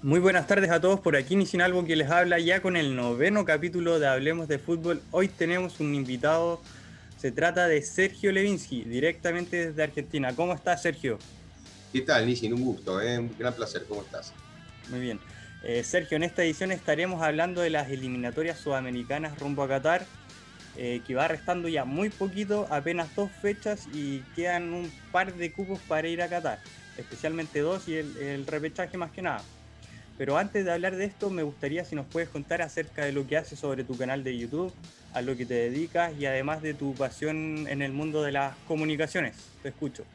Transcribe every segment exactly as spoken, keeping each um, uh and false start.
Muy buenas tardes a todos, por aquí Nisin Albo que les habla ya con el noveno capítulo de Hablemos de Fútbol. Hoy tenemos un invitado, se trata de Sergio Levinsky, directamente desde Argentina. ¿Cómo estás, Sergio? ¿Qué tal, Nisin? Un gusto, ¿eh? Un gran placer. ¿Cómo estás? Muy bien. Eh, Sergio, en esta edición estaremos hablando de las eliminatorias sudamericanas rumbo a Qatar, eh, que va restando ya muy poquito, apenas dos fechas y quedan un par de cupos para ir a Qatar, especialmente dos y el, el repechaje más que nada. Pero antes de hablar de esto, me gustaría si nos puedes contar acerca de lo que haces sobre tu canal de YouTube, a lo que te dedicas y además de tu pasión en el mundo de las comunicaciones. Te escucho.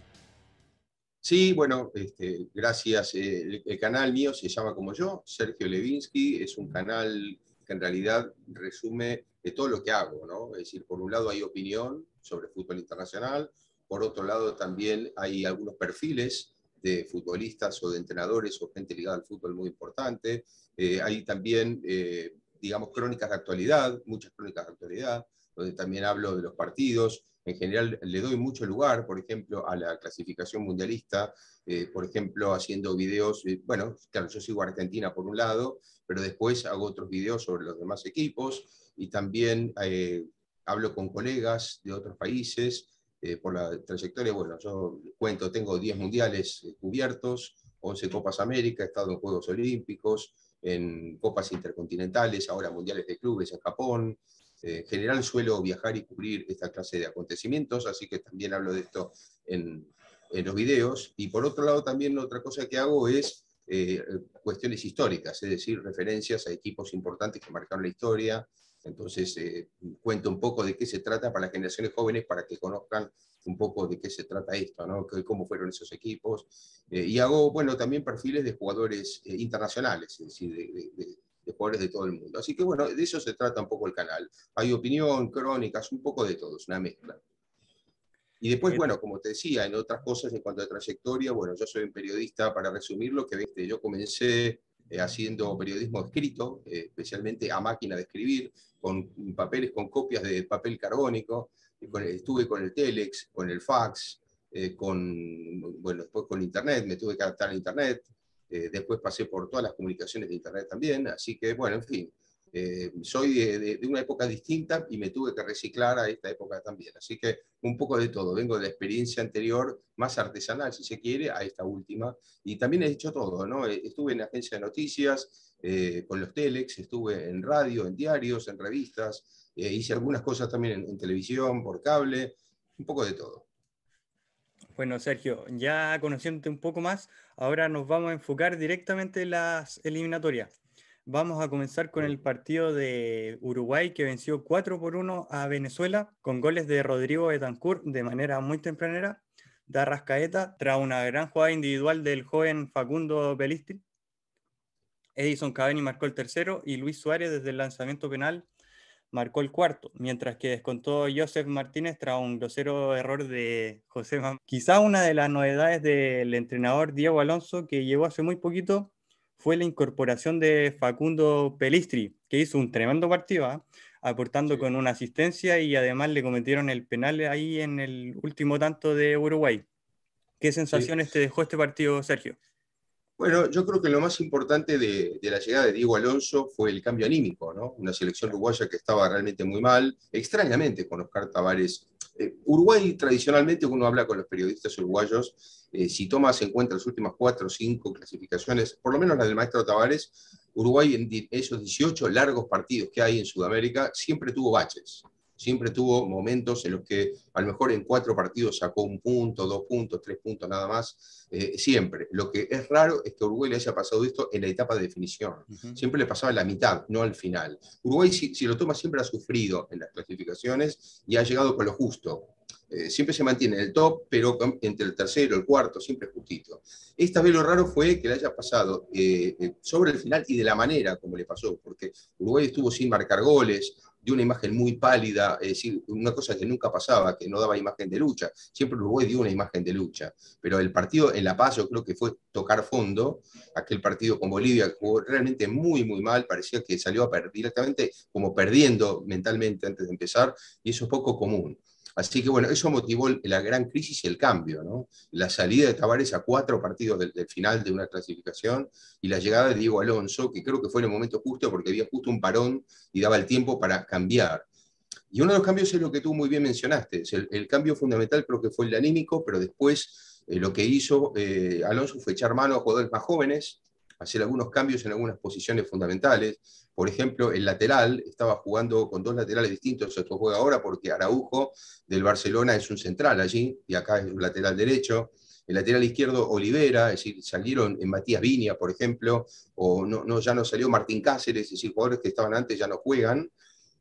Sí, bueno, este, gracias. Eh, El, el canal mío se llama como yo, Sergio Levinsky. Es un canal que en realidad resume de todo lo que hago, ¿no? Es decir, por un lado hay opinión sobre fútbol internacional, por otro lado también hay algunos perfiles de futbolistas o de entrenadores o gente ligada al fútbol muy importante. Eh, hay también, eh, digamos, crónicas de actualidad, muchas crónicas de actualidad, donde también hablo de los partidos. En general le doy mucho lugar, por ejemplo, a la clasificación mundialista, eh, por ejemplo, haciendo videos, eh, bueno, claro, yo sigo a Argentina por un lado, pero después hago otros videos sobre los demás equipos y también eh, hablo con colegas de otros países. Eh, por la trayectoria, bueno, yo cuento, tengo diez mundiales eh, cubiertos, once Copas América, he estado en Juegos Olímpicos, en Copas Intercontinentales, ahora Mundiales de Clubes en Japón. En general suelo viajar y cubrir esta clase de acontecimientos, así que también hablo de esto en, en los videos. Y por otro lado, también otra cosa que hago es eh, cuestiones históricas, es decir, referencias a equipos importantes que marcaron la historia. Entonces, eh, cuento un poco de qué se trata para las generaciones jóvenes, para que conozcan un poco de qué se trata esto, ¿no? Cómo fueron esos equipos. Eh, y hago, bueno, también perfiles de jugadores eh, internacionales, es decir, de, de, de de jugadores de todo el mundo. Así que bueno, de eso se trata un poco el canal. Hay opinión, crónicas, un poco de todo, es una mezcla. Y después, Eh, bueno, como te decía, en otras cosas en cuanto a trayectoria, bueno, yo soy un periodista, para resumirlo, que ¿viste? Yo comencé eh, haciendo periodismo escrito, eh, especialmente a máquina de escribir, con papeles, con copias de papel carbónico, y con, estuve con el Telex, con el fax, eh, con, bueno, después con Internet, me tuve que adaptar a Internet, eh, después pasé por todas las comunicaciones de Internet también, así que, bueno, en fin, eh, soy de, de, de, una época distinta y me tuve que reciclar a esta época también. Así que un poco de todo. Vengo de la experiencia anterior, más artesanal, si se quiere, a esta última. Y también he hecho todo, ¿no? Estuve en agencia de noticias, eh, con los Telex, estuve en radio, en diarios, en revistas, eh, hice algunas cosas también en, en televisión, por cable, un poco de todo. bueno, Sergio, ya conociéndote un poco más, ahora nos vamos a enfocar directamente en las eliminatorias. Vamos a comenzar con el partido de Uruguay que venció cuatro por uno a Venezuela con goles de Rodrigo Betancourt de manera muy tempranera, de Arrascaeta tras una gran jugada individual del joven Facundo Pelistri. Edison Cavani marcó el tercero y Luis Suárez desde el lanzamiento penal marcó el cuarto, mientras que descontó Joseph Martínez tras un grosero error de José Mam. Quizá una de las novedades del entrenador Diego Alonso que llegó hace muy poquito fue la incorporación de Facundo Pelistri, que hizo un tremendo partido, ¿eh? Aportando Sí. con una asistencia y además le cometieron el penal ahí en el último tanto de Uruguay. ¿Qué Sí. sensaciones te dejó este partido, Sergio? Bueno, yo creo que lo más importante de, de, la llegada de Diego Alonso fue el cambio anímico, ¿no? Una selección Claro. uruguaya que estaba realmente muy mal, extrañamente con Oscar Tabárez. Eh, Uruguay, tradicionalmente, uno habla con los periodistas uruguayos, eh, si tomas en cuenta las últimas cuatro o cinco clasificaciones, por lo menos la del maestro Tabárez, Uruguay en esos dieciocho largos partidos que hay en Sudamérica siempre tuvo baches. Siempre tuvo momentos en los que a lo mejor en cuatro partidos sacó un punto, dos puntos, tres puntos nada más. Eh, siempre. Lo que es raro es que a Uruguay le haya pasado esto en la etapa de definición. Uh -huh. Siempre le pasaba en la mitad, no al final. Uruguay, si, si lo toma, siempre ha sufrido en las clasificaciones y ha llegado con lo justo. Eh, siempre se mantiene en el top, pero entre el tercero y el cuarto, siempre justito. Esta vez lo raro fue que le haya pasado eh, sobre el final y de la manera como le pasó, porque Uruguay estuvo sin marcar goles, de una imagen muy pálida, es decir, una cosa que nunca pasaba, que no daba imagen de lucha. Siempre Uruguay dio una imagen de lucha, pero el partido en La Paz yo creo que fue tocar fondo. Aquel partido con Bolivia jugó realmente muy, muy mal, parecía que salió a perder directamente como perdiendo mentalmente antes de empezar, y eso es poco común. Así que bueno, eso motivó la gran crisis y el cambio, ¿no? La salida de Tavares a cuatro partidos del, del final de una clasificación y la llegada de Diego Alonso, que creo que fue en el momento justo porque había justo un parón y daba el tiempo para cambiar. Y uno de los cambios es lo que tú muy bien mencionaste. El, el cambio fundamental creo que fue el anímico, pero después eh, lo que hizo eh, Alonso fue echar mano a jugadores más jóvenes, hacer algunos cambios en algunas posiciones fundamentales. Por ejemplo, el lateral estaba jugando con dos laterales distintos, esto juega ahora porque Araujo del Barcelona es un central allí, y acá es un lateral derecho. El lateral izquierdo, Olivera, es decir, salieron en Matías Viña, por ejemplo, o no, no, ya no salió Martín Cáceres, es decir, jugadores que estaban antes ya no juegan.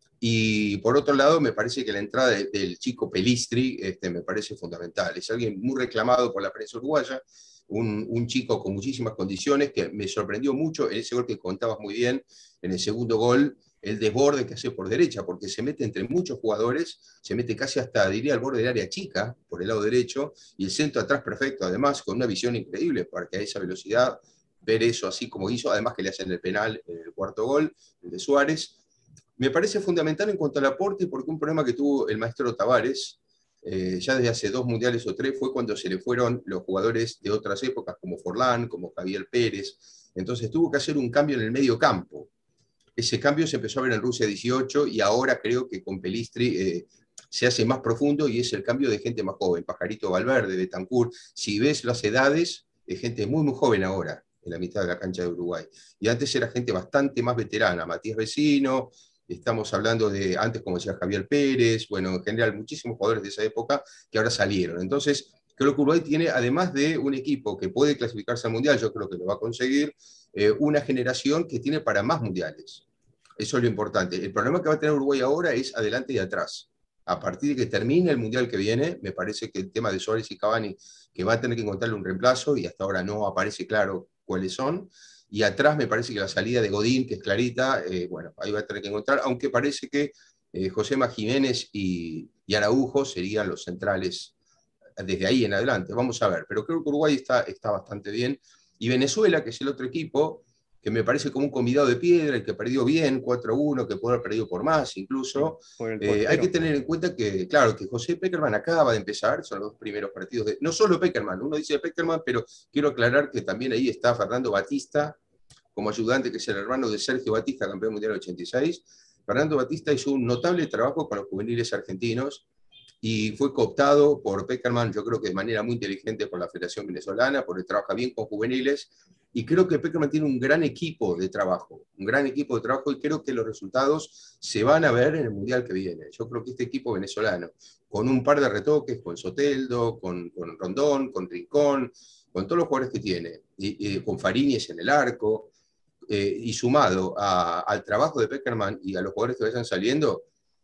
Y por otro lado, me parece que la entrada de, del chico Pelistri este, me parece fundamental. Es alguien muy reclamado por la prensa uruguaya, un, un chico con muchísimas condiciones que me sorprendió mucho en ese gol que contabas muy bien, en el segundo gol, el desborde que hace por derecha, porque se mete entre muchos jugadores, se mete casi hasta, diría, al borde del área chica, por el lado derecho, y el centro atrás perfecto, además, con una visión increíble, para que a esa velocidad ver eso así como hizo, además que le hacen el penal en el cuarto gol, el de Suárez. Me parece fundamental en cuanto al aporte, porque un problema que tuvo el maestro Tavares, eh, ya desde hace dos mundiales o tres, fue cuando se le fueron los jugadores de otras épocas, como Forlán, como Javier Pérez. Entonces tuvo que hacer un cambio en el medio campo. Ese cambio se empezó a ver en Rusia dieciocho y ahora creo que con Pelistri eh, se hace más profundo y es el cambio de gente más joven. Pajarito Valverde, Betancur. Si ves las edades, es gente muy, muy joven ahora en la mitad de la cancha de Uruguay. Y antes era gente bastante más veterana. Matías Vecino, estamos hablando de, antes como decía Javier Pérez, bueno, en general muchísimos jugadores de esa época que ahora salieron. Entonces, creo que Uruguay tiene, además de un equipo que puede clasificarse al Mundial, yo creo que lo va a conseguir, eh, una generación que tiene para más mundiales. Eso es lo importante. El problema que va a tener Uruguay ahora es adelante y atrás. A partir de que termine el Mundial que viene, me parece que el tema de Suárez y Cavani, que va a tener que encontrarle un reemplazo, y hasta ahora no aparece claro cuáles son. Y atrás me parece que la salida de Godín, que es clarita, eh, bueno, ahí va a tener que encontrar, aunque parece que eh, Josema Jiménez y, y Araujo serían los centrales desde ahí en adelante. Vamos a ver, pero creo que Uruguay está, está bastante bien. Y Venezuela, que es el otro equipo, que me parece como un convidado de piedra, el que perdió bien, cuatro a uno, que puede haber perdido por más incluso. Por el Eh, hay que portero. tener en cuenta que, claro, que José Peckerman acaba de empezar, son los dos primeros partidos de, no solo Peckerman, uno dice Peckerman, pero quiero aclarar que también ahí está Fernando Batista, como ayudante, que es el hermano de Sergio Batista, campeón mundial ochenta y seis. Fernando Batista hizo un notable trabajo con los juveniles argentinos, y fue cooptado por Peckerman, yo creo que de manera muy inteligente por la Federación Venezolana, porque trabaja bien con juveniles, y creo que Peckerman tiene un gran equipo de trabajo, un gran equipo de trabajo, y creo que los resultados se van a ver en el Mundial que viene. Yo creo que este equipo venezolano, con un par de retoques, con Soteldo, con, con Rondón, con Rincón, con todos los jugadores que tiene, y, y con Fariñez en el arco, eh, y sumado a, al trabajo de Peckerman y a los jugadores que vayan saliendo,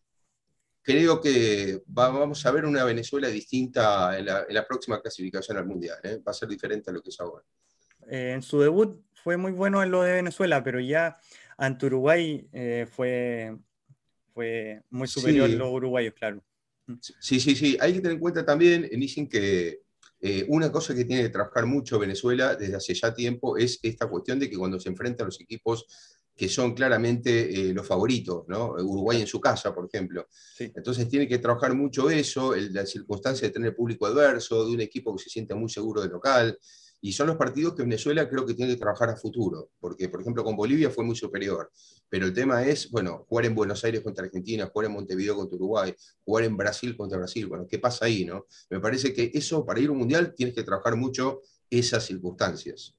creo que va, vamos a ver una Venezuela distinta en la, en la próxima clasificación al Mundial. ¿eh? Va a ser diferente a lo que es ahora. Eh, en su debut fue muy bueno en lo de Venezuela, pero ya ante Uruguay eh, fue, fue muy superior Sí, los uruguayos, claro. Mm. sí, sí, sí. Hay que tener en cuenta también, dicen que eh, una cosa que tiene que trabajar mucho Venezuela desde hace ya tiempo es esta cuestión de que cuando se enfrentan los equipos que son claramente eh, los favoritos, ¿no? Uruguay Claro, en su casa, por ejemplo. sí. Entonces tiene que trabajar mucho eso, el, la circunstancia de tener público adverso, de un equipo que se sienta muy seguro de local. Y son los partidos que Venezuela creo que tiene que trabajar a futuro, porque por ejemplo con Bolivia fue muy superior, pero el tema es, bueno, jugar en Buenos Aires contra Argentina, jugar en Montevideo contra Uruguay, jugar en Brasil contra Brasil, bueno, ¿qué pasa ahí, no? Me parece que eso, para ir a un mundial, tienes que trabajar mucho esas circunstancias.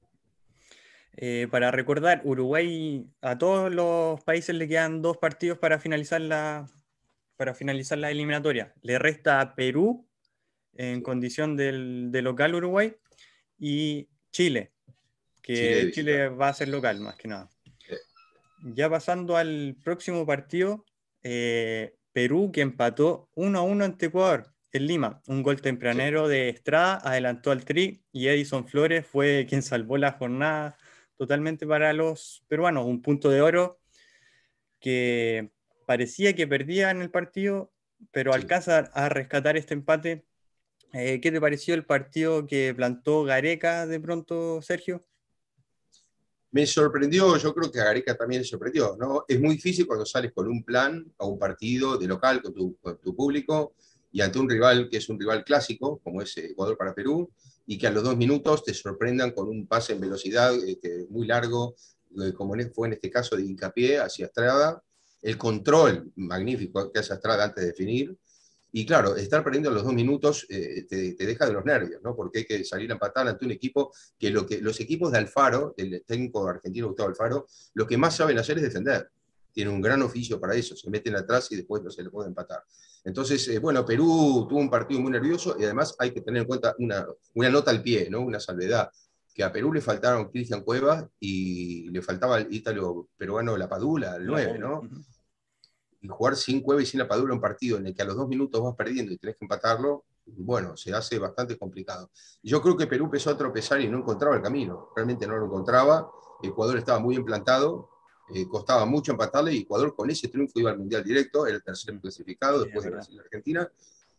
Eh, para recordar, Uruguay, a todos los países le quedan dos partidos para finalizar la, para finalizar la eliminatoria. Le resta a Perú en Sí. condición del, de local Uruguay y Chile, Chile de que Chile visitante. va a ser local más que nada. Eh, Ya pasando al próximo partido, eh, Perú que empató uno a uno ante Ecuador en Lima. Un gol sí. tempranero de Estrada adelantó al Tri y Edison Flores fue quien salvó la jornada totalmente para los peruanos. Un punto de oro que parecía que perdía en el partido, pero Sí. alcanza a rescatar este empate. Eh, ¿qué te pareció el partido que plantó Gareca de pronto, Sergio? Me sorprendió, yo creo que a Gareca también le sorprendió, ¿no? Es muy difícil cuando sales con un plan a un partido de local con tu, con tu público y ante un rival que es un rival clásico, como es Ecuador para Perú, y que a los dos minutos te sorprendan con un pase en velocidad eh, que muy largo, eh, como fue en este caso de hincapié hacia Estrada, el control magnífico que hace Estrada antes de definir, y claro, estar perdiendo los dos minutos eh, te, te, deja de los nervios, ¿no? Porque hay que salir a empatar ante un equipo que, lo que los equipos de Alfaro, del técnico argentino Gustavo Alfaro, lo que más saben hacer es defender. Tienen un gran oficio para eso, se meten atrás y después no se le puede empatar. Entonces, eh, bueno, Perú tuvo un partido muy nervioso y además hay que tener en cuenta una, una nota al pie, ¿no? Una salvedad, que a Perú le faltaron Cristian Cuevas y le faltaba el ítalo peruano La Padula, el La nueve, Padula. ¿no? Uh -huh. Y jugar sin Cueva y sin La Padula un partido en el que a los dos minutos vas perdiendo y tenés que empatarlo, bueno, se hace bastante complicado. Yo creo que Perú empezó a tropezar y no encontraba el camino, realmente no lo encontraba. Ecuador estaba muy implantado, eh, costaba mucho empatarle, y Ecuador con ese triunfo iba al Mundial directo, era el tercer clasificado Sí, después de verdad. Brasil y Argentina.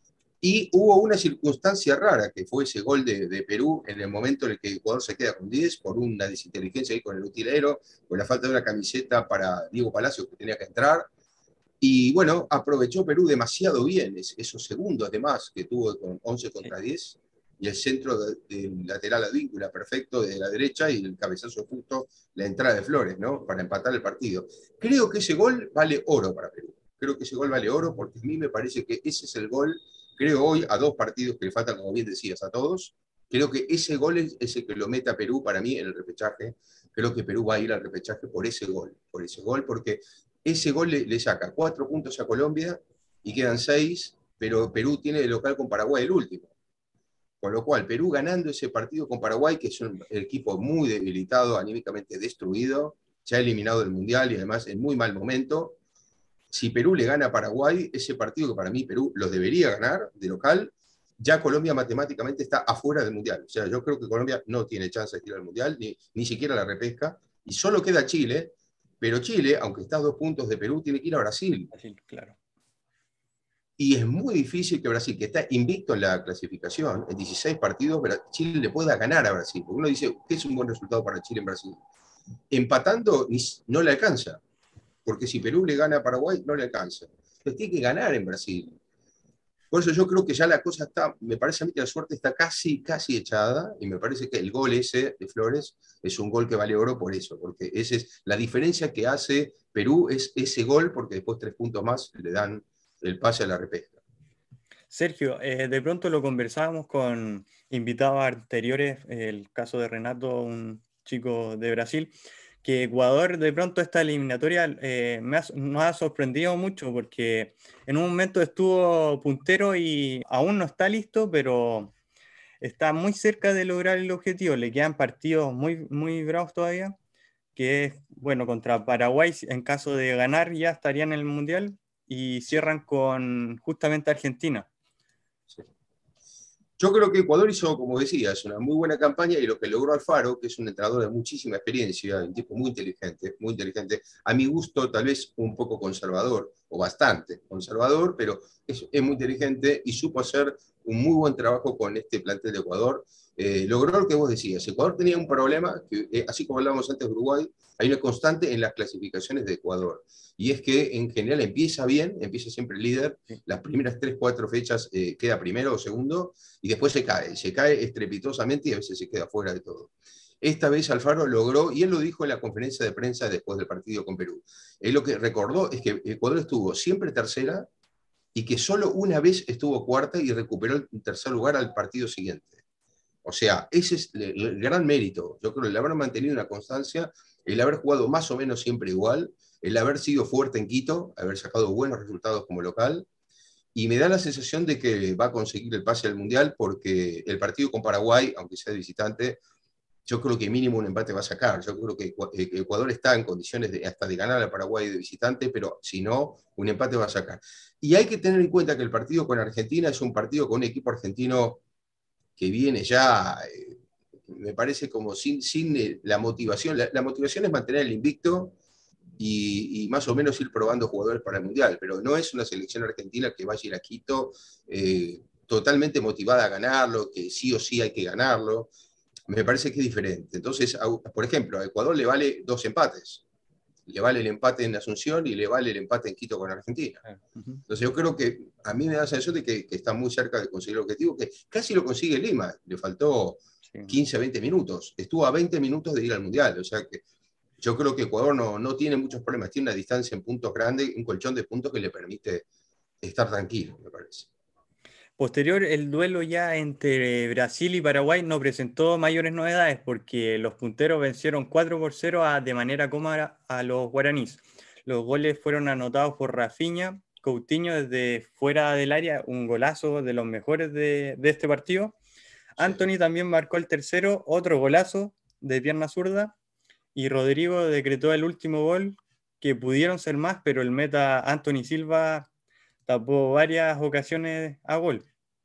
Y hubo una circunstancia rara, que fue ese gol de, de Perú en el momento en el que Ecuador se queda con diez por una desinteligencia ahí con el utilero, con la falta de una camiseta para Diego Palacios que tenía que entrar. Y bueno, aprovechó Perú demasiado bien esos segundos de más que tuvo con once contra diez, y el centro del de lateral advíncula perfecto de la derecha y el cabezazo justo, la entrada de Flores, ¿no? Para empatar el partido. Creo que ese gol vale oro para Perú. Creo que ese gol vale oro porque a mí me parece que ese es el gol, creo hoy, a dos partidos que le faltan, como bien decías, a todos. Creo que ese gol es, es el que lo mete a Perú para mí en el repechaje. Creo que Perú va a ir al repechaje por ese gol, por ese gol, porque ese gol le, le saca cuatro puntos a Colombia y quedan seis, pero Perú tiene de local con Paraguay el último. Con lo cual, Perú ganando ese partido con Paraguay, que es un equipo muy debilitado, anímicamente destruido, ya eliminado del Mundial y además en muy mal momento. Si Perú le gana a Paraguay, ese partido que para mí Perú los debería ganar de local, ya Colombia matemáticamente está afuera del Mundial. O sea, yo creo que Colombia no tiene chance de ir al Mundial, ni, ni siquiera la repesca, y solo queda Chile, pero Chile, aunque está a dos puntos de Perú, tiene que ir a Brasil. Brasil, claro. Y es muy difícil que Brasil, que está invicto en la clasificación, en dieciséis partidos, Chile le pueda ganar a Brasil. Porque uno dice, ¿qué es un buen resultado para Chile en Brasil? Empatando no le alcanza, porque si Perú le gana a Paraguay, no le alcanza. Entonces tiene que ganar en Brasil. Por eso yo creo que ya la cosa está, me parece a mí que la suerte está casi, casi echada, y me parece que el gol ese de Flores es un gol que vale oro por eso, porque esa es la diferencia que hace Perú, es ese gol, porque después tres puntos más le dan el pase a la repesca. Sergio, eh, de pronto lo conversábamos con invitados anteriores, el caso de Renato, un chico de Brasil, que Ecuador de pronto esta eliminatoria eh, me ha, nos ha sorprendido mucho porque en un momento estuvo puntero y aún no está listo, pero está muy cerca de lograr el objetivo. Le quedan partidos muy, muy bravos todavía, que es, bueno, contra Paraguay, en caso de ganar ya estarían en el Mundial, y cierran con justamente Argentina. Sí. Yo creo que Ecuador hizo, como decías, una muy buena campaña, y lo que logró Alfaro, que es un entrenador de muchísima experiencia, un tipo muy inteligente, muy inteligente, a mi gusto tal vez un poco conservador, o bastante conservador, pero es, es muy inteligente y supo hacer un muy buen trabajo con este plantel de Ecuador. Eh, logró lo que vos decías. Ecuador tenía un problema, que, eh, así como hablábamos antes de Uruguay, hay una constante en las clasificaciones de Ecuador, y es que en general empieza bien, empieza siempre líder, Sí. las primeras tres, cuatro fechas eh, queda primero o segundo, y después se cae, se cae estrepitosamente y a veces se queda fuera de todo. Esta vez Alfaro logró, y él lo dijo en la conferencia de prensa después del partido con Perú, él lo que recordó es que Ecuador estuvo siempre tercera y que solo una vez estuvo cuarta y recuperó el tercer lugar al partido siguiente. O sea, ese es el gran mérito. Yo creo que el haber mantenido una constancia, el haber jugado más o menos siempre igual, el haber sido fuerte en Quito, haber sacado buenos resultados como local, y me da la sensación de que va a conseguir el pase al Mundial, porque el partido con Paraguay, aunque sea de visitante, yo creo que mínimo un empate va a sacar. Yo creo que Ecuador está en condiciones de, hasta de ganar a Paraguay de visitante, pero si no, un empate va a sacar. Y hay que tener en cuenta que el partido con Argentina es un partido con un equipo argentino que viene ya, eh, me parece como sin, sin eh, la motivación. La, la motivación es mantener el invicto y, y más o menos ir probando jugadores para el Mundial, pero no es una selección argentina que vaya a ir a Quito eh, totalmente motivada a ganarlo, que sí o sí hay que ganarlo. Me parece que es diferente. Entonces, a, por ejemplo, a Ecuador le vale dos empates, le vale el empate en Asunción y le vale el empate en Quito con Argentina. Entonces yo creo que a mí me da la sensación de que, que está muy cerca de conseguir el objetivo, que casi lo consigue Lima, le faltó quince, veinte minutos, estuvo a veinte minutos de ir al Mundial, o sea que yo creo que Ecuador no, no tiene muchos problemas, tiene una distancia en puntos grande, un colchón de puntos que le permite estar tranquilo, me parece. Posterior, el duelo ya entre Brasil y Paraguay no presentó mayores novedades porque los punteros vencieron cuatro por cero a, de manera cómoda a los guaraníes. Los goles fueron anotados por Rafinha, Coutinho desde fuera del área, un golazo de los mejores de, de este partido. Sí. Anthony también marcó el tercero, otro golazo de pierna zurda, y Rodrigo decretó el último gol, que pudieron ser más, pero el meta Anthony Silva tapó varias ocasiones a gol.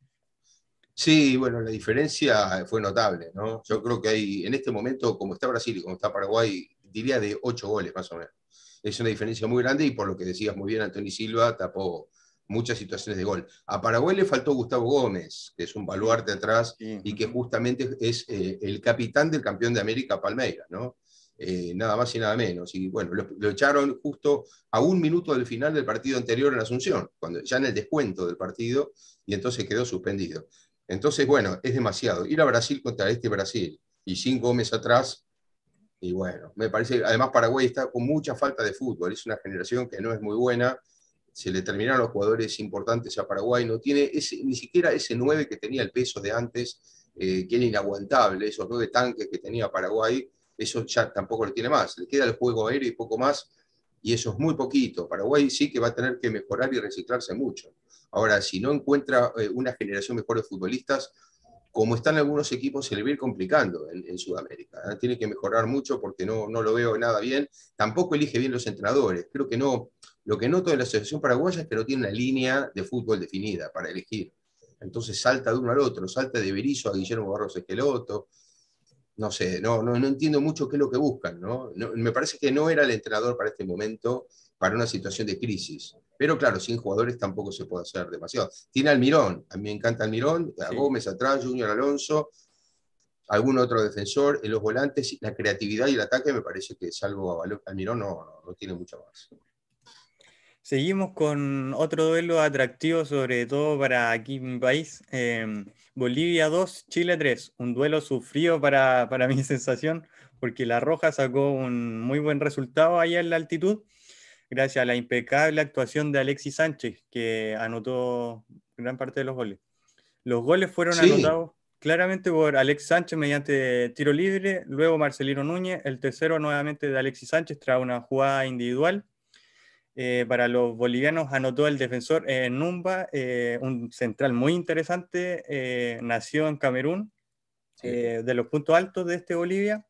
Sí, bueno, la diferencia fue notable, ¿no? Yo creo que hay, en este momento, como está Brasil y como está Paraguay, diría de ocho goles más o menos. Es una diferencia muy grande y por lo que decías muy bien, Anthony Silva tapó muchas situaciones de gol. A Paraguay le faltó Gustavo Gómez, que es un baluarte atrás sí. y que justamente es eh, el capitán del campeón de América, Palmeiras, ¿no? Eh, nada más y nada menos. Y bueno, lo, lo echaron justo a un minuto del final del partido anterior en Asunción, cuando, ya en el descuento del partido, y entonces quedó suspendido. Entonces, bueno, es demasiado. Ir a Brasil contra este Brasil y sin Gómez atrás, y bueno, me parece, además Paraguay está con mucha falta de fútbol, es una generación que no es muy buena, se le terminaron los jugadores importantes a Paraguay, no tiene ese, ni siquiera ese nueve que tenía el peso de antes, eh, que era inaguantable, esos nueve tanques que tenía Paraguay, eso ya tampoco lo tiene más, le queda el juego aéreo y poco más, y eso es muy poquito. Paraguay sí que va a tener que mejorar y reciclarse mucho. Ahora, si no encuentra eh, una generación mejor de futbolistas, como están algunos equipos, se le va a ir complicando en, en Sudamérica. ¿eh? Tiene que mejorar mucho porque no, no lo veo nada bien. Tampoco elige bien los entrenadores. Creo que no. Lo que noto de la Asociación Paraguaya es que no tiene una línea de fútbol definida para elegir. Entonces salta de uno al otro, salta de Berizzo a Guillermo Barros Esqueloto. No sé, no, no, no entiendo mucho qué es lo que buscan, ¿no? No, me parece que no era el entrenador para este momento, para una situación de crisis. Pero claro, sin jugadores tampoco se puede hacer demasiado. Tiene Almirón, a mí me encanta Almirón, a sí. Gómez atrás, Junior Alonso, algún otro defensor, en los volantes, la creatividad y el ataque me parece que salvo Almirón no, no, no tiene mucho más. Seguimos con otro duelo atractivo, sobre todo para aquí en mi país. Eh, Bolivia dos, Chile tres. Un duelo sufrido para, para mi sensación, porque La Roja sacó un muy buen resultado allá en la altitud, gracias a la impecable actuación de Alexis Sánchez, que anotó gran parte de los goles. Los goles fueron sí. anotados claramente por Alexis Sánchez mediante tiro libre, luego Marcelino Núñez, el tercero nuevamente de Alexis Sánchez tras una jugada individual. Eh, para los bolivianos anotó el defensor eh, Numba, eh, un central muy interesante, eh, nació en Camerún, sí. eh, de los puntos altos de este Bolivia,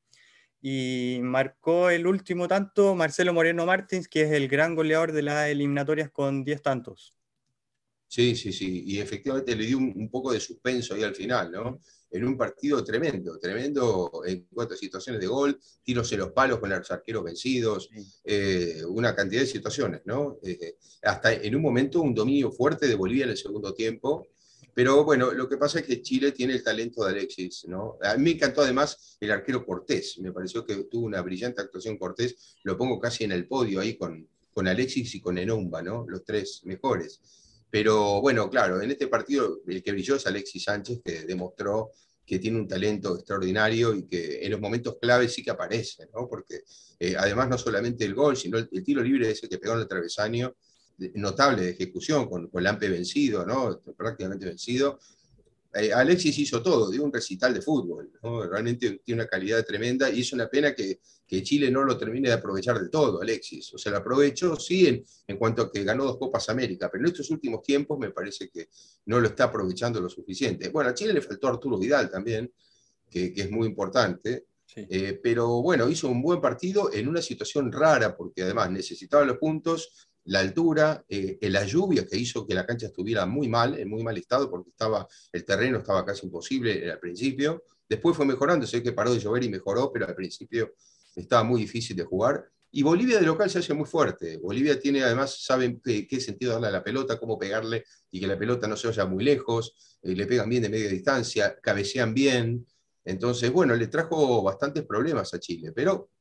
y marcó el último tanto Marcelo Moreno Martins, que es el gran goleador de las eliminatorias con diez tantos. Sí, sí, sí, y efectivamente le dio un, un poco de suspenso ahí al final, ¿no? En un partido tremendo, tremendo en cuanto a situaciones de gol, tiros en los palos con los arqueros vencidos, sí. eh, una cantidad de situaciones, ¿no? Eh, hasta en un momento un dominio fuerte de Bolivia en el segundo tiempo, pero bueno, lo que pasa es que Chile tiene el talento de Alexis, ¿no? A mí me encantó además el arquero Cortés, me pareció que tuvo una brillante actuación Cortés, lo pongo casi en el podio ahí con, con Alexis y con Enumba, ¿no? Los tres mejores. Pero bueno, claro, en este partido el que brilló es Alexis Sánchez, que demostró que tiene un talento extraordinario y que en los momentos claves sí que aparece, ¿no? Porque eh, además no solamente el gol, sino el, el tiro libre ese que pegó en el travesaño, notable de ejecución, con, con Lampe vencido, ¿no? Prácticamente vencido. Eh, Alexis hizo todo, dio un recital de fútbol, ¿no? Realmente tiene una calidad tremenda y es una pena que, que Chile no lo termine de aprovechar del todo, Alexis. O sea, lo aprovechó, sí, en, en cuanto a que ganó dos Copas América, pero en estos últimos tiempos me parece que no lo está aprovechando lo suficiente. Bueno, a Chile le faltó Arturo Vidal también, que, que es muy importante, sí. eh, pero bueno, hizo un buen partido en una situación rara, porque además necesitaba los puntos, la altura, eh, la lluvia que hizo que la cancha estuviera muy mal, en muy mal estado, porque estaba, el terreno estaba casi imposible al principio. Después fue mejorando, sé que paró de llover y mejoró, pero al principio estaba muy difícil de jugar. Y Bolivia de local se hace muy fuerte. Bolivia tiene, además, saben qué, qué sentido darle a la pelota, cómo pegarle y que la pelota no se vaya muy lejos. Eh, le pegan bien de media distancia, cabecean bien. Entonces, bueno, le trajo bastantes problemas a Chile, pero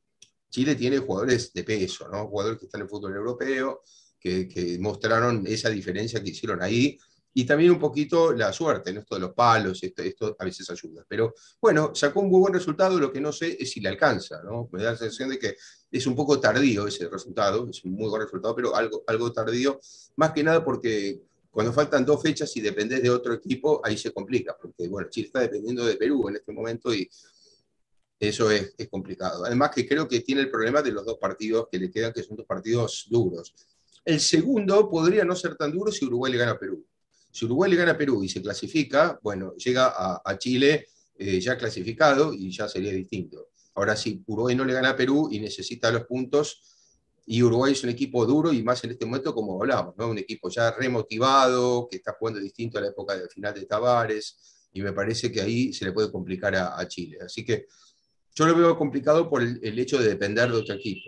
Chile tiene jugadores de peso, ¿no? Jugadores que están en el fútbol europeo, que, que mostraron esa diferencia que hicieron ahí, y también un poquito la suerte, ¿no? Esto de los palos, esto, esto a veces ayuda. Pero bueno, sacó un muy buen resultado, lo que no sé es si le alcanza, ¿no? Me da la sensación de que es un poco tardío ese resultado, es un muy buen resultado, pero algo, algo tardío, más que nada porque cuando faltan dos fechas y dependés de otro equipo, ahí se complica, porque bueno, Chile está dependiendo de Perú en este momento y eso es, es complicado. Además que creo que tiene el problema de los dos partidos que le quedan, que son dos partidos duros. El segundo podría no ser tan duro si Uruguay le gana a Perú. Si Uruguay le gana a Perú y se clasifica, bueno, llega a, a Chile eh, ya clasificado y ya sería distinto. Ahora sí, Uruguay no le gana a Perú y necesita los puntos, y Uruguay es un equipo duro y más en este momento, como hablamos, ¿no? Un equipo ya remotivado, que está jugando distinto a la época del final de Tavares, y me parece que ahí se le puede complicar a, a Chile. Así que yo lo veo complicado por el, el hecho de depender de otro equipo.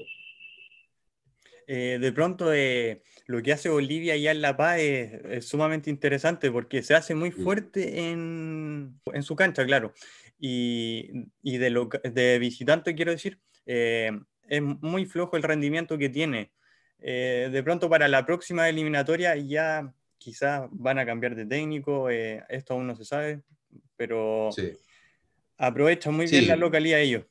Eh, de pronto, eh, lo que hace Bolivia allá en La Paz es, es sumamente interesante porque se hace muy Mm. fuerte en, en su cancha, claro. Y, y de, loca- de visitante, quiero decir, eh, es muy flojo el rendimiento que tiene. Eh, de pronto, para la próxima eliminatoria ya quizás van a cambiar de técnico, eh, esto aún no se sabe, pero Sí. aprovechan muy bien la Sí, localidad ellos.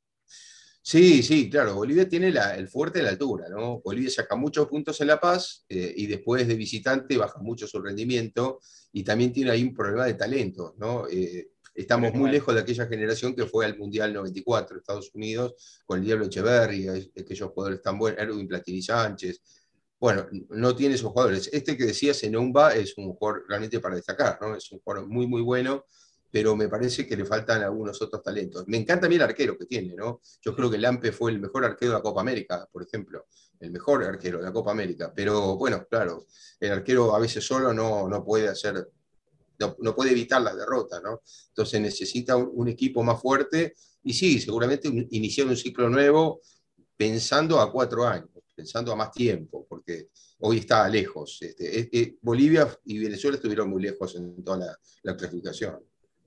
sí, sí, claro. Bolivia tiene la- el fuerte de la altura, ¿no? Bolivia saca muchos puntos en La Paz eh, y después de visitante baja mucho su rendimiento, y también tiene ahí un problema de talento, ¿no? Eh, estamos muy Problema. lejos de aquella generación que fue al Mundial noventa y cuatro, Estados Unidos, con el Diablo Echeverri, aquellos jugadores tan buenos, Erwin Platini Sánchez. Bueno, no tiene esos jugadores. Este que decía Senumba es un jugador realmente para destacar, ¿no? Es un jugador muy, muy bueno, pero me parece que le faltan algunos otros talentos. Me encanta a mí el arquero que tiene, ¿no? Yo creo Sí. que Lampe fue el mejor arquero de la Copa América, por ejemplo, el mejor arquero de la Copa América, pero bueno, claro, el arquero a veces solo no, no puede hacer, no, no, puede evitar la derrota, ¿no? Entonces necesita un, un equipo más fuerte, y sí, seguramente un, iniciar un ciclo nuevo pensando a cuatro años, pensando a más tiempo, porque hoy está lejos. Este, es, es, Bolivia y Venezuela estuvieron muy lejos en toda la, la clasificación.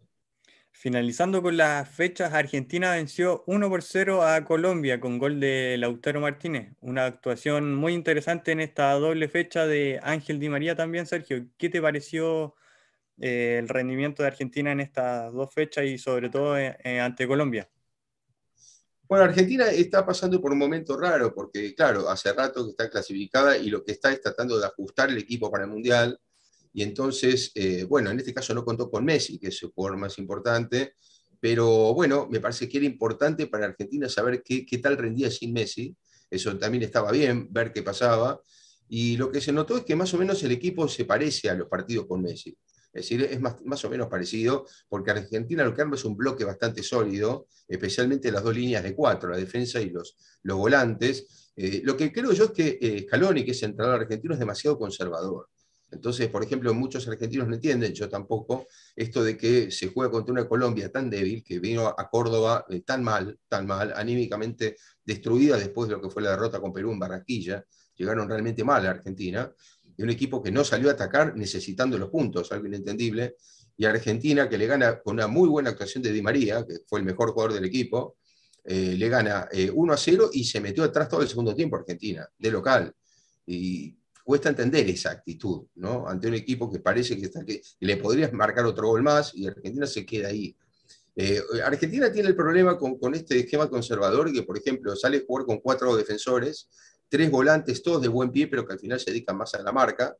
Finalizando con las fechas, Argentina venció uno por cero a Colombia con gol de Lautaro Martínez. Una actuación muy interesante en esta doble fecha de Ángel Di María también, Sergio. ¿Qué te pareció eh, el rendimiento de Argentina en estas dos fechas y sobre todo eh, eh, ante Colombia? Bueno, Argentina está pasando por un momento raro, porque claro, hace rato que está clasificada y lo que está es tratando de ajustar el equipo para el Mundial. Y entonces, eh, bueno, en este caso no contó con Messi, que es el jugador más importante, pero bueno, me parece que era importante para Argentina saber qué, qué tal rendía sin Messi. Eso también estaba bien, ver qué pasaba. Y lo que se notó es que más o menos el equipo se parece a los partidos con Messi. Es decir, es más, más o menos parecido, porque Argentina lo que arma es un bloque bastante sólido, especialmente las dos líneas de cuatro, la defensa y los, los volantes. Eh, lo que creo yo es que eh, Scaloni, que es el entrenador argentino, es demasiado conservador. Entonces, por ejemplo, muchos argentinos no entienden, yo tampoco, esto de que se juega contra una Colombia tan débil, que vino a Córdoba eh, tan mal, tan mal, anímicamente destruida después de lo que fue la derrota con Perú en Barranquilla. Llegaron realmente mal a Argentina, y un equipo que no salió a atacar necesitando los puntos, algo inentendible, y Argentina, que le gana con una muy buena actuación de Di María, que fue el mejor jugador del equipo, eh, le gana eh, uno a cero y se metió atrás todo el segundo tiempo Argentina, de local. Y cuesta entender esa actitud, ¿no? Ante un equipo que parece que, está, que le podrías marcar otro gol más y Argentina se queda ahí. Eh, Argentina tiene el problema con, con este esquema conservador, que por ejemplo sale a jugar con cuatro defensores, tres volantes, todos de buen pie, pero que al final se dedican más a la marca.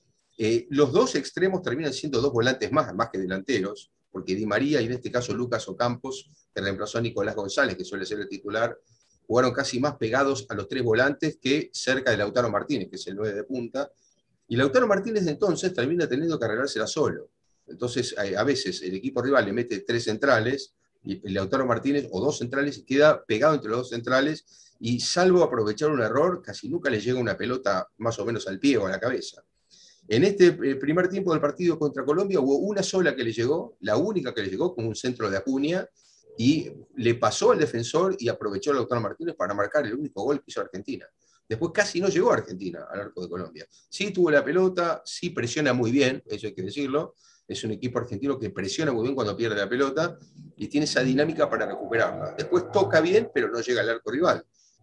Eh, los dos extremos terminan siendo dos volantes más, más que delanteros, porque Di María y en este caso Lucas Ocampos, que reemplazó a Nicolás González, que suele ser el titular, jugaron casi más pegados a los tres volantes que cerca de Lautaro Martínez, que es el nueve de punta. Y Lautaro Martínez de entonces termina teniendo que arreglársela solo. Entonces, a veces el equipo rival le mete tres centrales y Lautaro Martínez, o dos centrales, y queda pegado entre los dos centrales, y salvo aprovechar un error, casi nunca le llega una pelota más o menos al pie o a la cabeza. En este primer tiempo del partido contra Colombia hubo una sola que le llegó, la única que le llegó, como un centro de Acuña, y le pasó al defensor y aprovechó a Lautaro Martínez para marcar el único gol que hizo Argentina. Después casi no llegó a Argentina al arco de Colombia. Sí tuvo la pelota, sí presiona muy bien, eso hay que decirlo. Es un equipo argentino que presiona muy bien cuando pierde la pelota y tiene esa dinámica para recuperarla. Después toca bien, pero no llega al arco rival.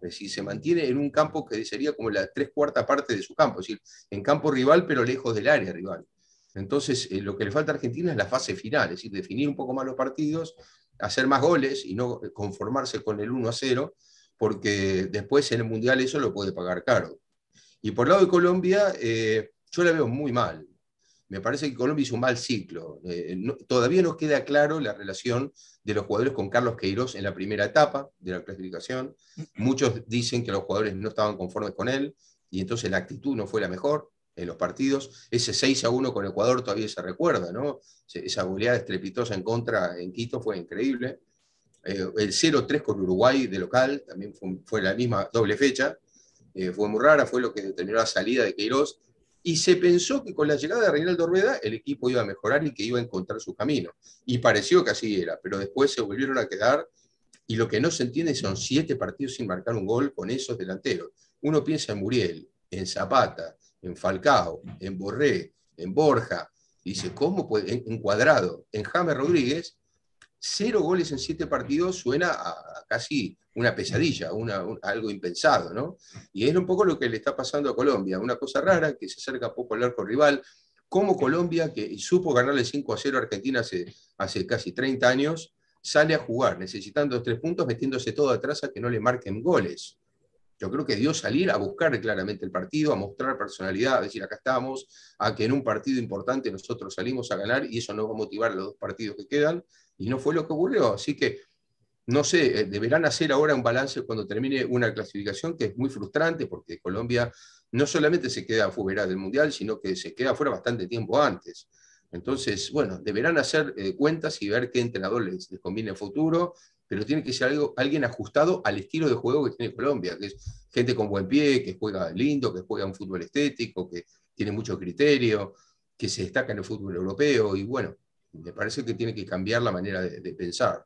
Es decir, se mantiene en un campo que sería como la tres cuarta parte de su campo, es decir, en campo rival, pero lejos del área rival. Entonces, eh, lo que le falta a Argentina es la fase final, es decir, definir un poco más los partidos, hacer más goles y no conformarse con el uno a cero, porque después en el Mundial eso lo puede pagar caro. Y por el lado de Colombia, eh, yo la veo muy mal. Me parece que Colombia hizo un mal ciclo. Eh, no, todavía no queda claro la relación de los jugadores con Carlos Queiroz en la primera etapa de la clasificación. Muchos dicen que los jugadores no estaban conformes con él y entonces la actitud no fue la mejor en los partidos. Ese seis a uno con Ecuador todavía se recuerda, ¿no? Esa goleada estrepitosa en contra en Quito fue increíble. Eh, el cero tres con Uruguay de local también fue, fue la misma doble fecha. Eh, fue muy rara, fue lo que determinó la salida de Queiroz, y se pensó que con la llegada de Reinaldo Rueda el equipo iba a mejorar y que iba a encontrar su camino. Y pareció que así era, pero después se volvieron a quedar, y lo que no se entiende son siete partidos sin marcar un gol con esos delanteros. Uno piensa en Muriel, en Zapata, en Falcao, en Borré, en Borja, y dice, ¿cómo puede? En, en Cuadrado, en James Rodríguez, cero goles en siete partidos suena a casi una pesadilla, una, un, algo impensado, ¿no? Y es un poco lo que le está pasando a Colombia, una cosa rara, que se acerca poco al arco rival, como Colombia, que supo ganarle cinco a cero a Argentina hace, hace casi treinta años, sale a jugar, necesitando tres puntos, metiéndose todo atrás a que no le marquen goles. Yo creo que dio salir a buscar claramente el partido, a mostrar personalidad, a decir, acá estamos, a que en un partido importante nosotros salimos a ganar y eso nos va a motivar a los dos partidos que quedan, y no fue lo que ocurrió. Así que, no sé, deberán hacer ahora un balance cuando termine una clasificación que es muy frustrante, porque Colombia no solamente se queda fuera del Mundial, sino que se queda fuera bastante tiempo antes. Entonces, bueno, deberán hacer eh, cuentas y ver qué entrenador les, les conviene en futuro, pero tiene que ser algo, alguien ajustado al estilo de juego que tiene Colombia, que es gente con buen pie, que juega lindo, que juega un fútbol estético, que tiene mucho criterio, que se destaca en el fútbol europeo, y bueno, me parece que tiene que cambiar la manera de, de pensar.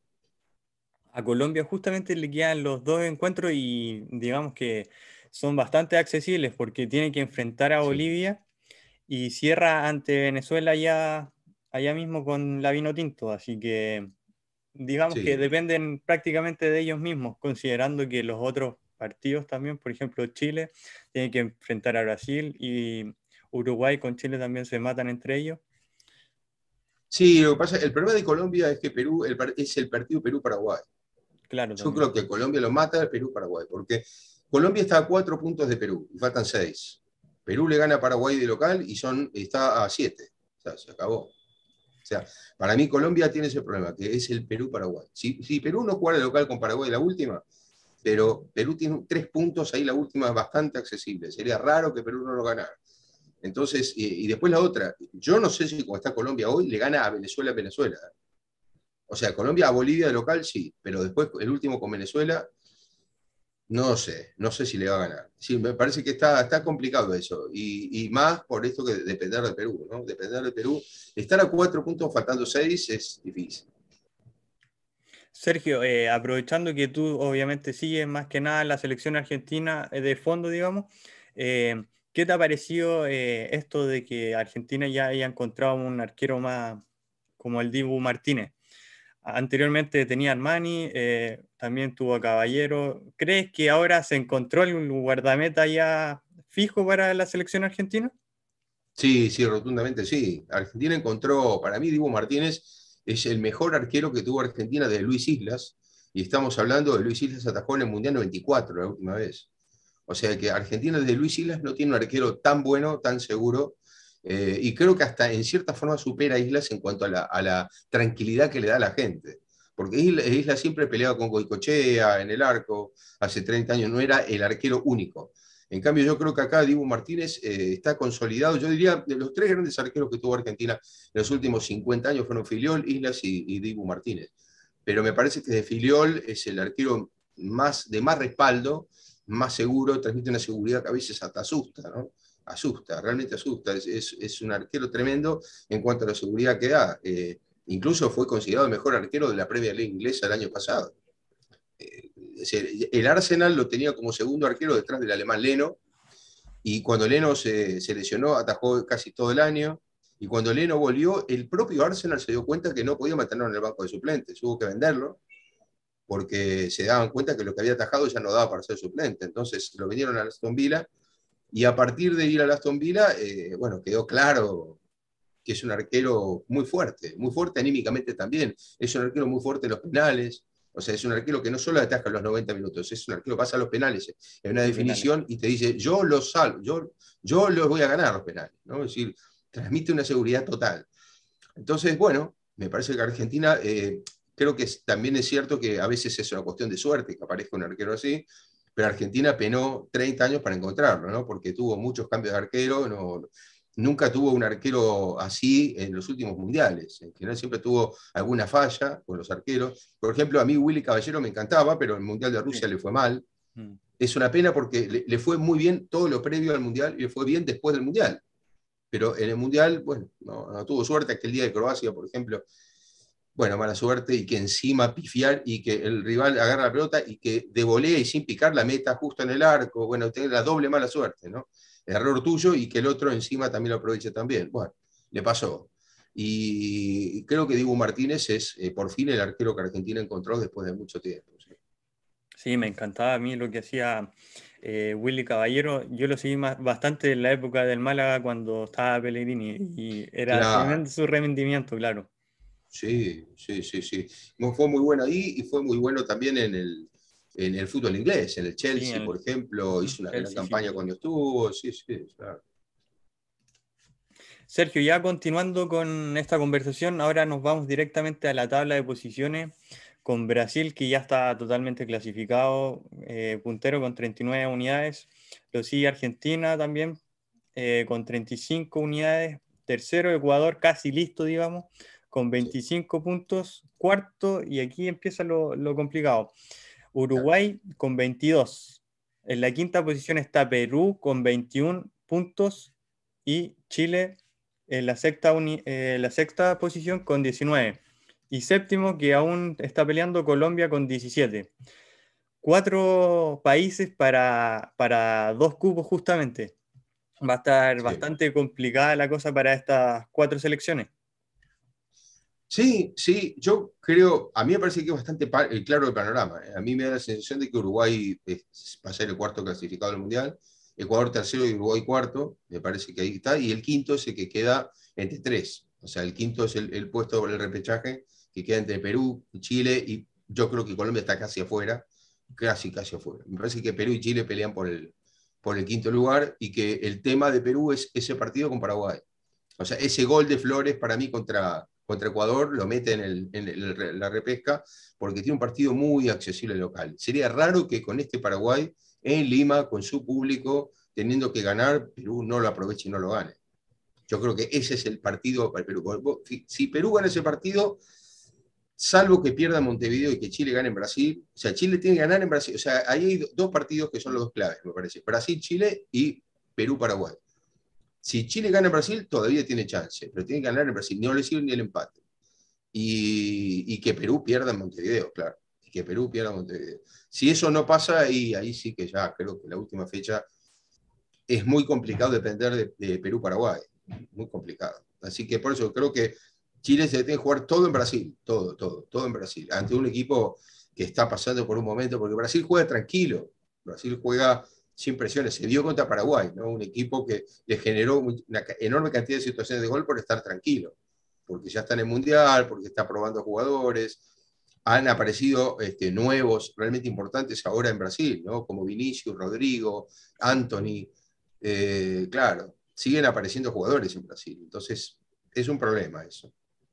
A Colombia justamente le quedan los dos encuentros y digamos que son bastante accesibles porque tiene que enfrentar a Sí, Bolivia y cierra ante Venezuela allá, allá mismo con la Vinotinto, así que digamos que sí. dependen prácticamente de ellos mismos, considerando que los otros partidos también, por ejemplo Chile, tiene que enfrentar a Brasil y Uruguay con Chile también se matan entre ellos. Sí, lo que pasa, el problema de Colombia es que Perú el, es el partido Perú-Paraguay. Claro, Yo también. creo que Colombia lo mata el Perú-Paraguay, porque Colombia está a cuatro puntos de Perú y faltan seis. Perú le gana a Paraguay de local y son, está a siete. O sea, se acabó. O sea, para mí Colombia tiene ese problema, que es el Perú-Paraguay. Si, si Perú no jugara de local con Paraguay la última, pero Perú tiene tres puntos ahí, la última es bastante accesible. Sería raro que Perú no lo ganara. Entonces, y, y después la otra, yo no sé si como está Colombia hoy, le gana a Venezuela Venezuela. O sea, Colombia a Bolivia de local sí, pero después el último con Venezuela, no sé, no sé si le va a ganar. Sí, me parece que está, está complicado eso, y, y más por esto que depender de Perú, ¿no? Depender de Perú. Estar a cuatro puntos faltando seis es difícil. Sergio, eh, aprovechando que tú obviamente sigues más que nada la selección argentina eh, de fondo, digamos, eh, ¿qué te ha parecido eh, esto de que Argentina ya haya encontrado un arquero más como el Dibu Martínez? Anteriormente tenía Armani, eh, también tuvo a Caballero. ¿Crees que ahora se encontró el guardameta ya fijo para la selección argentina? Sí, sí, rotundamente sí. Argentina encontró, para mí, Dibu Martínez es el mejor arquero que tuvo Argentina desde Luis Islas, y estamos hablando de Luis Islas atajó en el Mundial noventa y cuatro la última vez. O sea que Argentina desde Luis Islas no tiene un arquero tan bueno, tan seguro, eh, y creo que hasta en cierta forma supera a Islas en cuanto a la, a la tranquilidad que le da a la gente. Porque Islas, Islas siempre peleaba con Goicochea en el arco, hace treinta años no era el arquero único. En cambio, yo creo que acá Dibu Martínez eh, está consolidado. Yo diría, de los tres grandes arqueros que tuvo Argentina en los últimos cincuenta años fueron Filiol, Islas y, y Dibu Martínez. Pero me parece que de Filiol es el arquero más, de más respaldo, más seguro, transmite una seguridad que a veces hasta asusta, ¿no? Asusta, realmente asusta. Es, es, es un arquero tremendo en cuanto a la seguridad que da. Eh, incluso fue considerado el mejor arquero de la Premier League inglesa el año pasado. Eh, el Arsenal lo tenía como segundo arquero detrás del alemán Leno, y cuando Leno se, se lesionó atajó casi todo el año, y cuando Leno volvió, el propio Arsenal se dio cuenta que no podía mantenerlo en el banco de suplentes, hubo que venderlo, porque se daban cuenta que lo que había atajado ya no daba para ser suplente. Entonces lo vinieron a Aston Villa, y a partir de ir a Aston Villa, eh, bueno, quedó claro que es un arquero muy fuerte, muy fuerte anímicamente también, es un arquero muy fuerte en los penales, o sea, es un arquero que no solo ataca los noventa minutos, es un arquero que pasa a los penales en una Sí, penales. definición y te dice, yo los salvo, yo, yo los voy a ganar los penales, ¿no? Es decir, transmite una seguridad total. Entonces, bueno, me parece que Argentina, eh, creo que es, también es cierto que a veces es una cuestión de suerte que aparezca un arquero así, pero Argentina penó treinta años para encontrarlo, ¿no? Porque tuvo muchos cambios de arquero, no, nunca tuvo un arquero así en los últimos mundiales. En general siempre tuvo alguna falla con los arqueros. Por ejemplo, a mí Willy Caballero me encantaba, pero en el Mundial de Rusia Sí. le fue mal. Mm. Es una pena porque le, le fue muy bien todo lo previo al Mundial y le fue bien después del Mundial. Pero en el Mundial, bueno, no, no tuvo suerte aquel día de Croacia, por ejemplo. Bueno, mala suerte, y que encima pifiar y que el rival agarra la pelota y que de volea y sin picar la meta justo en el arco. Bueno, tener la doble mala suerte, ¿no? Error tuyo y que el otro encima también lo aproveche también. Bueno, le pasó. Y creo que Dibu Martínez es eh, por fin el arquero que Argentina encontró después de mucho tiempo. ¿Sí? Sí, me encantaba a mí lo que hacía eh, Willy Caballero. Yo lo seguí más, bastante en la época del Málaga cuando estaba Pellegrini y era Claro, tremendo su rendimiento, claro. sí, sí, sí, sí. Fue muy bueno ahí y fue muy bueno también en el, en el fútbol inglés, en el Sí, Chelsea, en por ejemplo, ujú, hizo una gran Chelsea, sí. campaña cuando estuvo, sí, sí, claro. Sergio, ya continuando con esta conversación, ahora nos vamos directamente a la tabla de posiciones con Brasil, que ya está totalmente clasificado, eh, puntero con treinta y nueve unidades. Lo sigue Argentina también, eh, con treinta y cinco unidades. Tercero, Ecuador, casi listo, digamos, con Sí, veinticinco puntos. Cuarto, y aquí empieza lo, lo complicado, claro. Uruguay con veintidós. En la quinta posición está Perú con veintiún puntos y Chile en la sexta, uni- eh, la sexta posición con diecinueve. Y séptimo, que aún está peleando, Colombia con diecisiete. Cuatro países para, para dos cupos justamente. Va a estar Sí. bastante complicada la cosa para estas cuatro selecciones. Sí, sí, yo creo, a mí me parece que es bastante pa- eh, claro el panorama. ¿Eh? A mí me da la sensación de que Uruguay es- va a ser el cuarto clasificado del Mundial, Ecuador tercero y Uruguay cuarto, me parece que ahí está, y el quinto es el que queda entre tres. O sea, el quinto es el, el puesto por el repechaje que queda entre Perú y Chile, y yo creo que Colombia está casi afuera, casi, casi afuera. Me parece que Perú y Chile pelean por el, por el quinto lugar y que el tema de Perú es ese partido con Paraguay. O sea, ese gol de Flores para mí contra, contra Ecuador lo mete en, el, en el, la repesca porque tiene un partido muy accesible local. Sería raro que con este Paraguay en Lima, con su público, teniendo que ganar, Perú no lo aproveche y no lo gane. Yo creo que ese es el partido para Perú. Si Perú gana ese partido, salvo que pierda Montevideo y que Chile gane en Brasil, o sea, Chile tiene que ganar en Brasil. O sea, ahí hay dos partidos que son los dos claves, me parece. Brasil-Chile y Perú-Paraguay. Si Chile gana en Brasil, todavía tiene chance, pero tiene que ganar en Brasil, no le sirve ni el empate. Y, y que Perú pierda en Montevideo, claro. Y que Perú pierda en Montevideo. Si eso no pasa, ahí, ahí sí que ya creo que la última fecha es muy complicado depender de, de Perú-Paraguay. Muy complicado. Así que por eso creo que Chile se tiene que jugar todo en Brasil, todo, todo, todo en Brasil, ante un equipo que está pasando por un momento, porque Brasil juega tranquilo, Brasil juega sin presiones, se vio contra Paraguay, ¿no? Un equipo que le generó una enorme cantidad de situaciones de gol por estar tranquilo, porque ya está en el Mundial, porque está probando jugadores, han aparecido este, nuevos, realmente importantes ahora en Brasil, ¿no? Como Vinicius, Rodrigo, Anthony, eh, claro, siguen apareciendo jugadores en Brasil, entonces es un problema eso.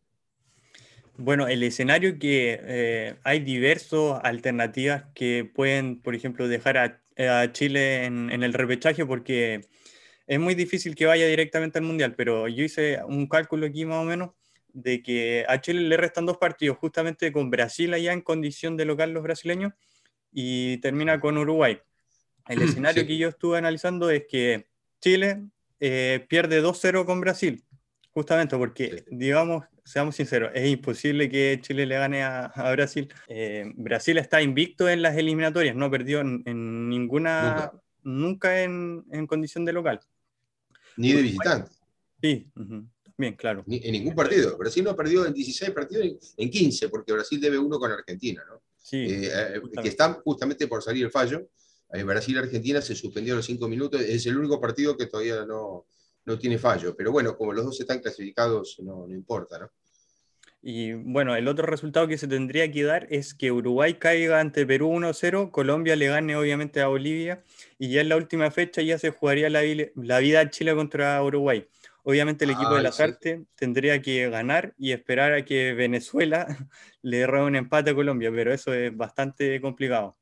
Bueno, el escenario que eh, hay diversas alternativas que pueden, por ejemplo, dejar a, a Chile en, en el repechaje porque es muy difícil que vaya directamente al Mundial, pero yo hice un cálculo aquí más o menos de que a Chile le restan dos partidos, justamente con Brasil allá en condición de local los brasileños y termina con Uruguay. El escenario que Sí, yo estuve analizando es que Chile eh, pierde dos cero con Brasil, justamente porque, sí, digamos, seamos sinceros, es imposible que Chile le gane a, a Brasil. Eh, Brasil está invicto en las eliminatorias, no perdió en, en ninguna, nunca, nunca en, en condición de local. ni de Uruguay, visitante, sí, ujú, también, claro. ni, en ningún Entonces, partido. Brasil no perdió en dieciséis partidos, en quince, porque Brasil debe uno con Argentina, ¿no? Sí, eh, eh, que justamente. están justamente por salir el fallo. Eh, Brasil-Argentina se suspendió los cinco minutos, es el único partido que todavía no, no tiene fallo, pero bueno, como los dos están clasificados, no, no importa, ¿no? Y bueno, el otro resultado que se tendría que dar es que Uruguay caiga ante Perú uno cero, Colombia le gane obviamente a Bolivia y ya en la última fecha ya se jugaría la, vi- la vida de Chile contra Uruguay. Obviamente el equipo de Ay, sí. Lazarte tendría que ganar y esperar a que Venezuela le robe un empate a Colombia, pero eso es bastante complicado.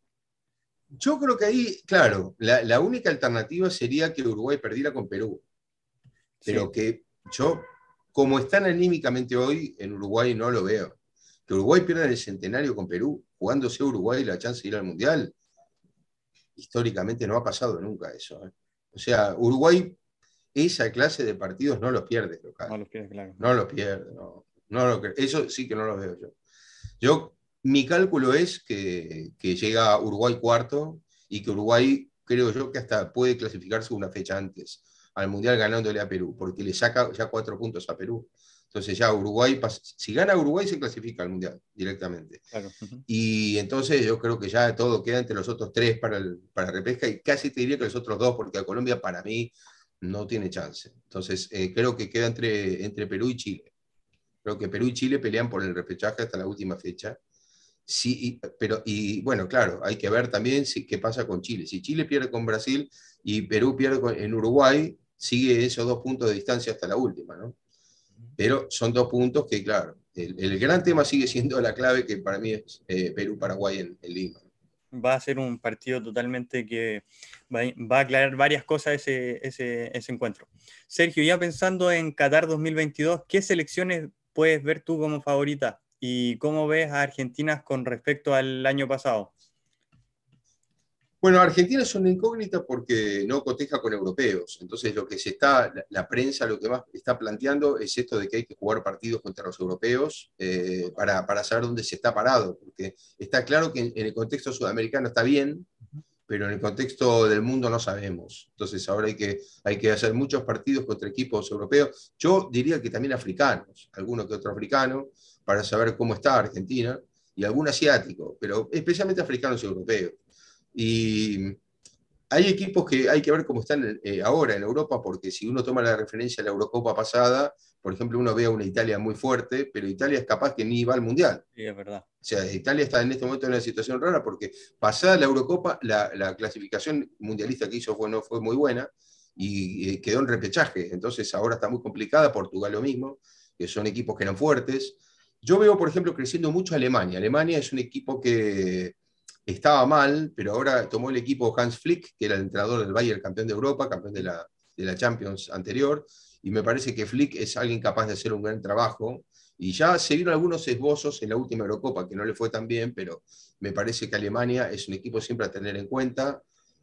Yo creo que ahí, claro, la, la única alternativa sería que Uruguay perdiera con Perú, Sí, pero que yo, como están anímicamente hoy, en Uruguay no lo veo. Que Uruguay pierda el centenario con Perú, jugándose Uruguay la chance de ir al Mundial, históricamente no ha pasado nunca eso. ¿eh? O sea, Uruguay esa clase de partidos no los pierde local, no los pies, claro. no los pierde, no, no lo, eso sí que no lo veo yo. Yo, mi cálculo es que, que llega Uruguay cuarto y que Uruguay, creo yo, que hasta puede clasificarse una fecha antes al Mundial ganándole a Perú, porque le saca ya cuatro puntos a Perú. Entonces ya Uruguay, si gana Uruguay se clasifica al Mundial directamente. Claro. Ujú. Y entonces yo creo que ya todo queda entre los otros tres para, el, para repesca y casi te diría que los otros dos, porque a Colombia para mí no tiene chance. Entonces eh, creo que queda entre, entre Perú y Chile. Creo que Perú y Chile pelean por el repechaje hasta la última fecha. Sí, y, pero, y bueno, claro, hay que ver también si, qué pasa con Chile. Si Chile pierde con Brasil y Perú pierde con, en Uruguay, sigue esos dos puntos de distancia hasta la última, ¿no? Pero son dos puntos que, claro, el, el gran tema sigue siendo la clave que para mí es eh, Perú-Paraguay en, en Lima. Va a ser un partido totalmente que va, va a aclarar varias cosas ese, ese, ese encuentro. Sergio, ya pensando en Qatar dos mil veintidós, ¿qué selecciones puedes ver tú como favorita? ¿Y cómo ves a Argentina con respecto al año pasado? Bueno, Argentina es una incógnita porque no coteja con europeos. Entonces, lo que se está, la, la prensa lo que más está planteando es esto de que hay que jugar partidos contra los europeos eh, para, para saber dónde se está parado. Porque está claro que en, en el contexto sudamericano está bien, pero en el contexto del mundo no sabemos. Entonces, ahora hay que, hay que hacer muchos partidos contra equipos europeos. Yo diría que también africanos, alguno que otro africano, para saber cómo está Argentina, y algún asiático, pero especialmente africanos y europeos. Y hay equipos que hay que ver cómo están eh, ahora en Europa, porque si uno toma la referencia a la Eurocopa pasada, por ejemplo, uno ve a una Italia muy fuerte, pero Italia es capaz que ni va al Mundial. Sí, es verdad. O sea, Italia está en este momento en una situación rara porque pasada la Eurocopa, la, la clasificación mundialista que hizo fue, no fue muy buena y eh, quedó en repechaje. Entonces ahora está muy complicada, Portugal lo mismo, que son equipos que eran fuertes. Yo veo, por ejemplo, creciendo mucho Alemania. Alemania es un equipo que estaba mal, pero ahora tomó el equipo Hans Flick, que era el entrenador del Bayern, campeón de Europa, campeón de la, de la Champions anterior, y me parece que Flick es alguien capaz de hacer un gran trabajo. Y ya se vieron algunos esbozos en la última Eurocopa, que no le fue tan bien, pero me parece que Alemania es un equipo siempre a tener en cuenta.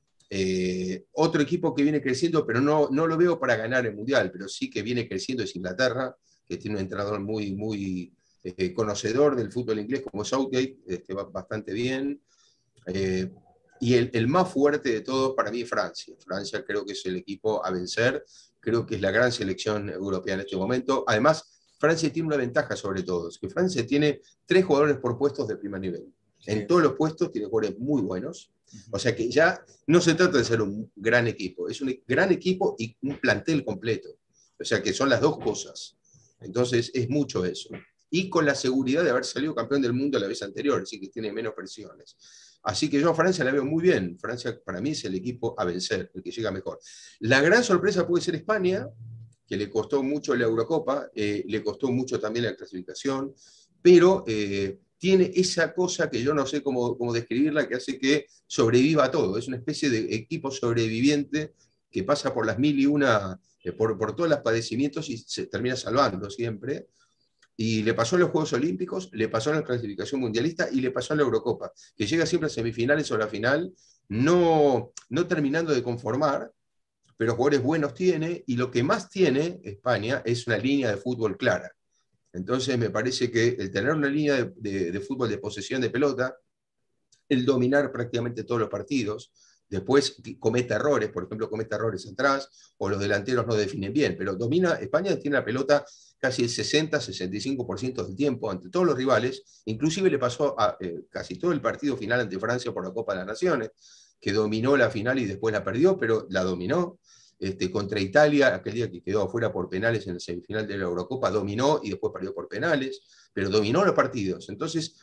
Eh, otro equipo que viene creciendo, pero no, no lo veo para ganar el Mundial, pero sí que viene creciendo es Inglaterra, que tiene un entrenador muy, muy eh, conocedor del fútbol inglés como Southgate, este, va bastante bien. Eh, y el, el, más fuerte de todos para mí es Francia. Francia creo que es el equipo a vencer, creo que es la gran selección europea en este momento. Además, Francia tiene una ventaja sobre todos, que Francia tiene tres jugadores por puestos de primer nivel. En Sí. todos los puestos tiene jugadores muy buenos. Uh-huh. O sea que ya no se trata de ser un gran equipo, es un gran equipo y un plantel completo. O sea que son las dos cosas. Entonces es mucho eso. Y con la seguridad de haber salido campeón del mundo la vez anterior, así que tiene menos presiones. Así que yo a Francia la veo muy bien. Francia para mí es el equipo a vencer, el que llega mejor. La gran sorpresa puede ser España, que le costó mucho la Eurocopa, eh, le costó mucho también la clasificación, pero eh, tiene esa cosa que yo no sé cómo, cómo describirla, que hace que sobreviva a todo. Es una especie de equipo sobreviviente que pasa por las mil y una, eh, por, por todos los padecimientos y se termina salvando siempre. Y le pasó en los Juegos Olímpicos, le pasó en la clasificación mundialista y le pasó en la Eurocopa, que llega siempre a semifinales o a la final, no, no terminando de conformar, pero jugadores buenos tiene, y lo que más tiene España es una línea de fútbol clara. Entonces me parece que el tener una línea de, de, de fútbol de posesión de pelota, el dominar prácticamente todos los partidos, después comete errores, por ejemplo, comete errores atrás, o los delanteros no definen bien, pero domina, España tiene la pelota casi el sesenta, sesenta y cinco por ciento del tiempo ante todos los rivales, inclusive le pasó a eh, casi todo el partido final ante Francia por la Copa de las Naciones, que dominó la final y después la perdió, pero la dominó. Este, contra Italia, aquel día que quedó afuera por penales en el semifinal de la Eurocopa, dominó y después perdió por penales, pero dominó los partidos. Entonces,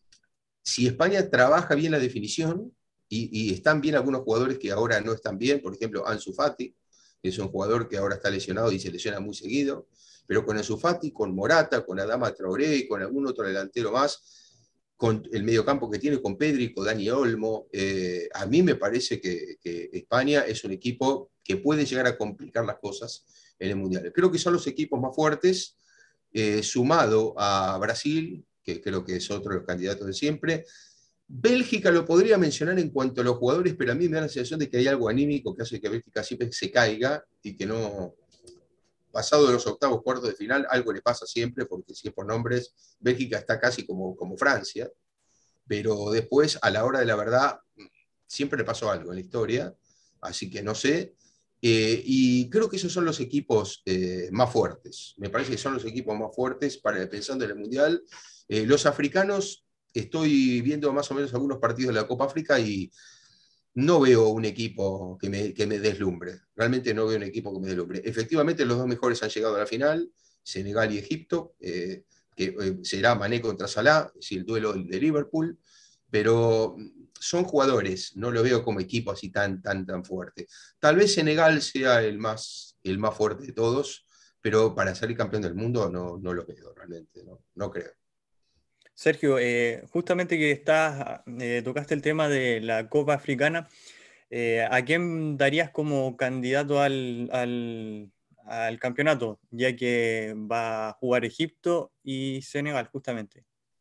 si España trabaja bien la definición, y, y están bien algunos jugadores que ahora no están bien, por ejemplo, Ansu Fati, que es un jugador que ahora está lesionado y se lesiona muy seguido, pero con Ansu Fati, con Morata, con Adama Traoré y con algún otro delantero más, con el mediocampo que tiene con Pedri, con Dani Olmo, eh, a mí me parece que, que España es un equipo que puede llegar a complicar las cosas en el Mundial. Creo que son los equipos más fuertes, eh, sumado a Brasil, que creo que es otro de los candidatos de siempre. Bélgica lo podría mencionar en cuanto a los jugadores, pero a mí me da la sensación de que hay algo anímico que hace que Bélgica siempre se caiga y que no, pasado de los octavos, cuartos de final, algo le pasa siempre, porque si es por nombres, Bélgica está casi como, como Francia, pero después, a la hora de la verdad, siempre le pasó algo en la historia, así que no sé. Eh, y creo que esos son los equipos eh, más fuertes. Me parece que son los equipos más fuertes para pensando en el Mundial. Eh, los africanos, estoy viendo más o menos algunos partidos de la Copa África y no veo un equipo que me, que me deslumbre. Realmente no veo un equipo que me deslumbre. Efectivamente, los dos mejores han llegado a la final, Senegal y Egipto, eh, que eh, será Mané contra Salah, es el duelo de Liverpool, pero son jugadores, no lo veo como equipo así tan, tan, tan fuerte. Tal vez Senegal sea el más, el más fuerte de todos, pero para salir campeón del mundo no, no lo veo realmente, no, no creo. Sergio, eh, justamente que estás, eh, tocaste el tema de la Copa Africana, eh, ¿a quién darías como candidato al, al, al campeonato? Ya que va a jugar Egipto y Senegal, justamente.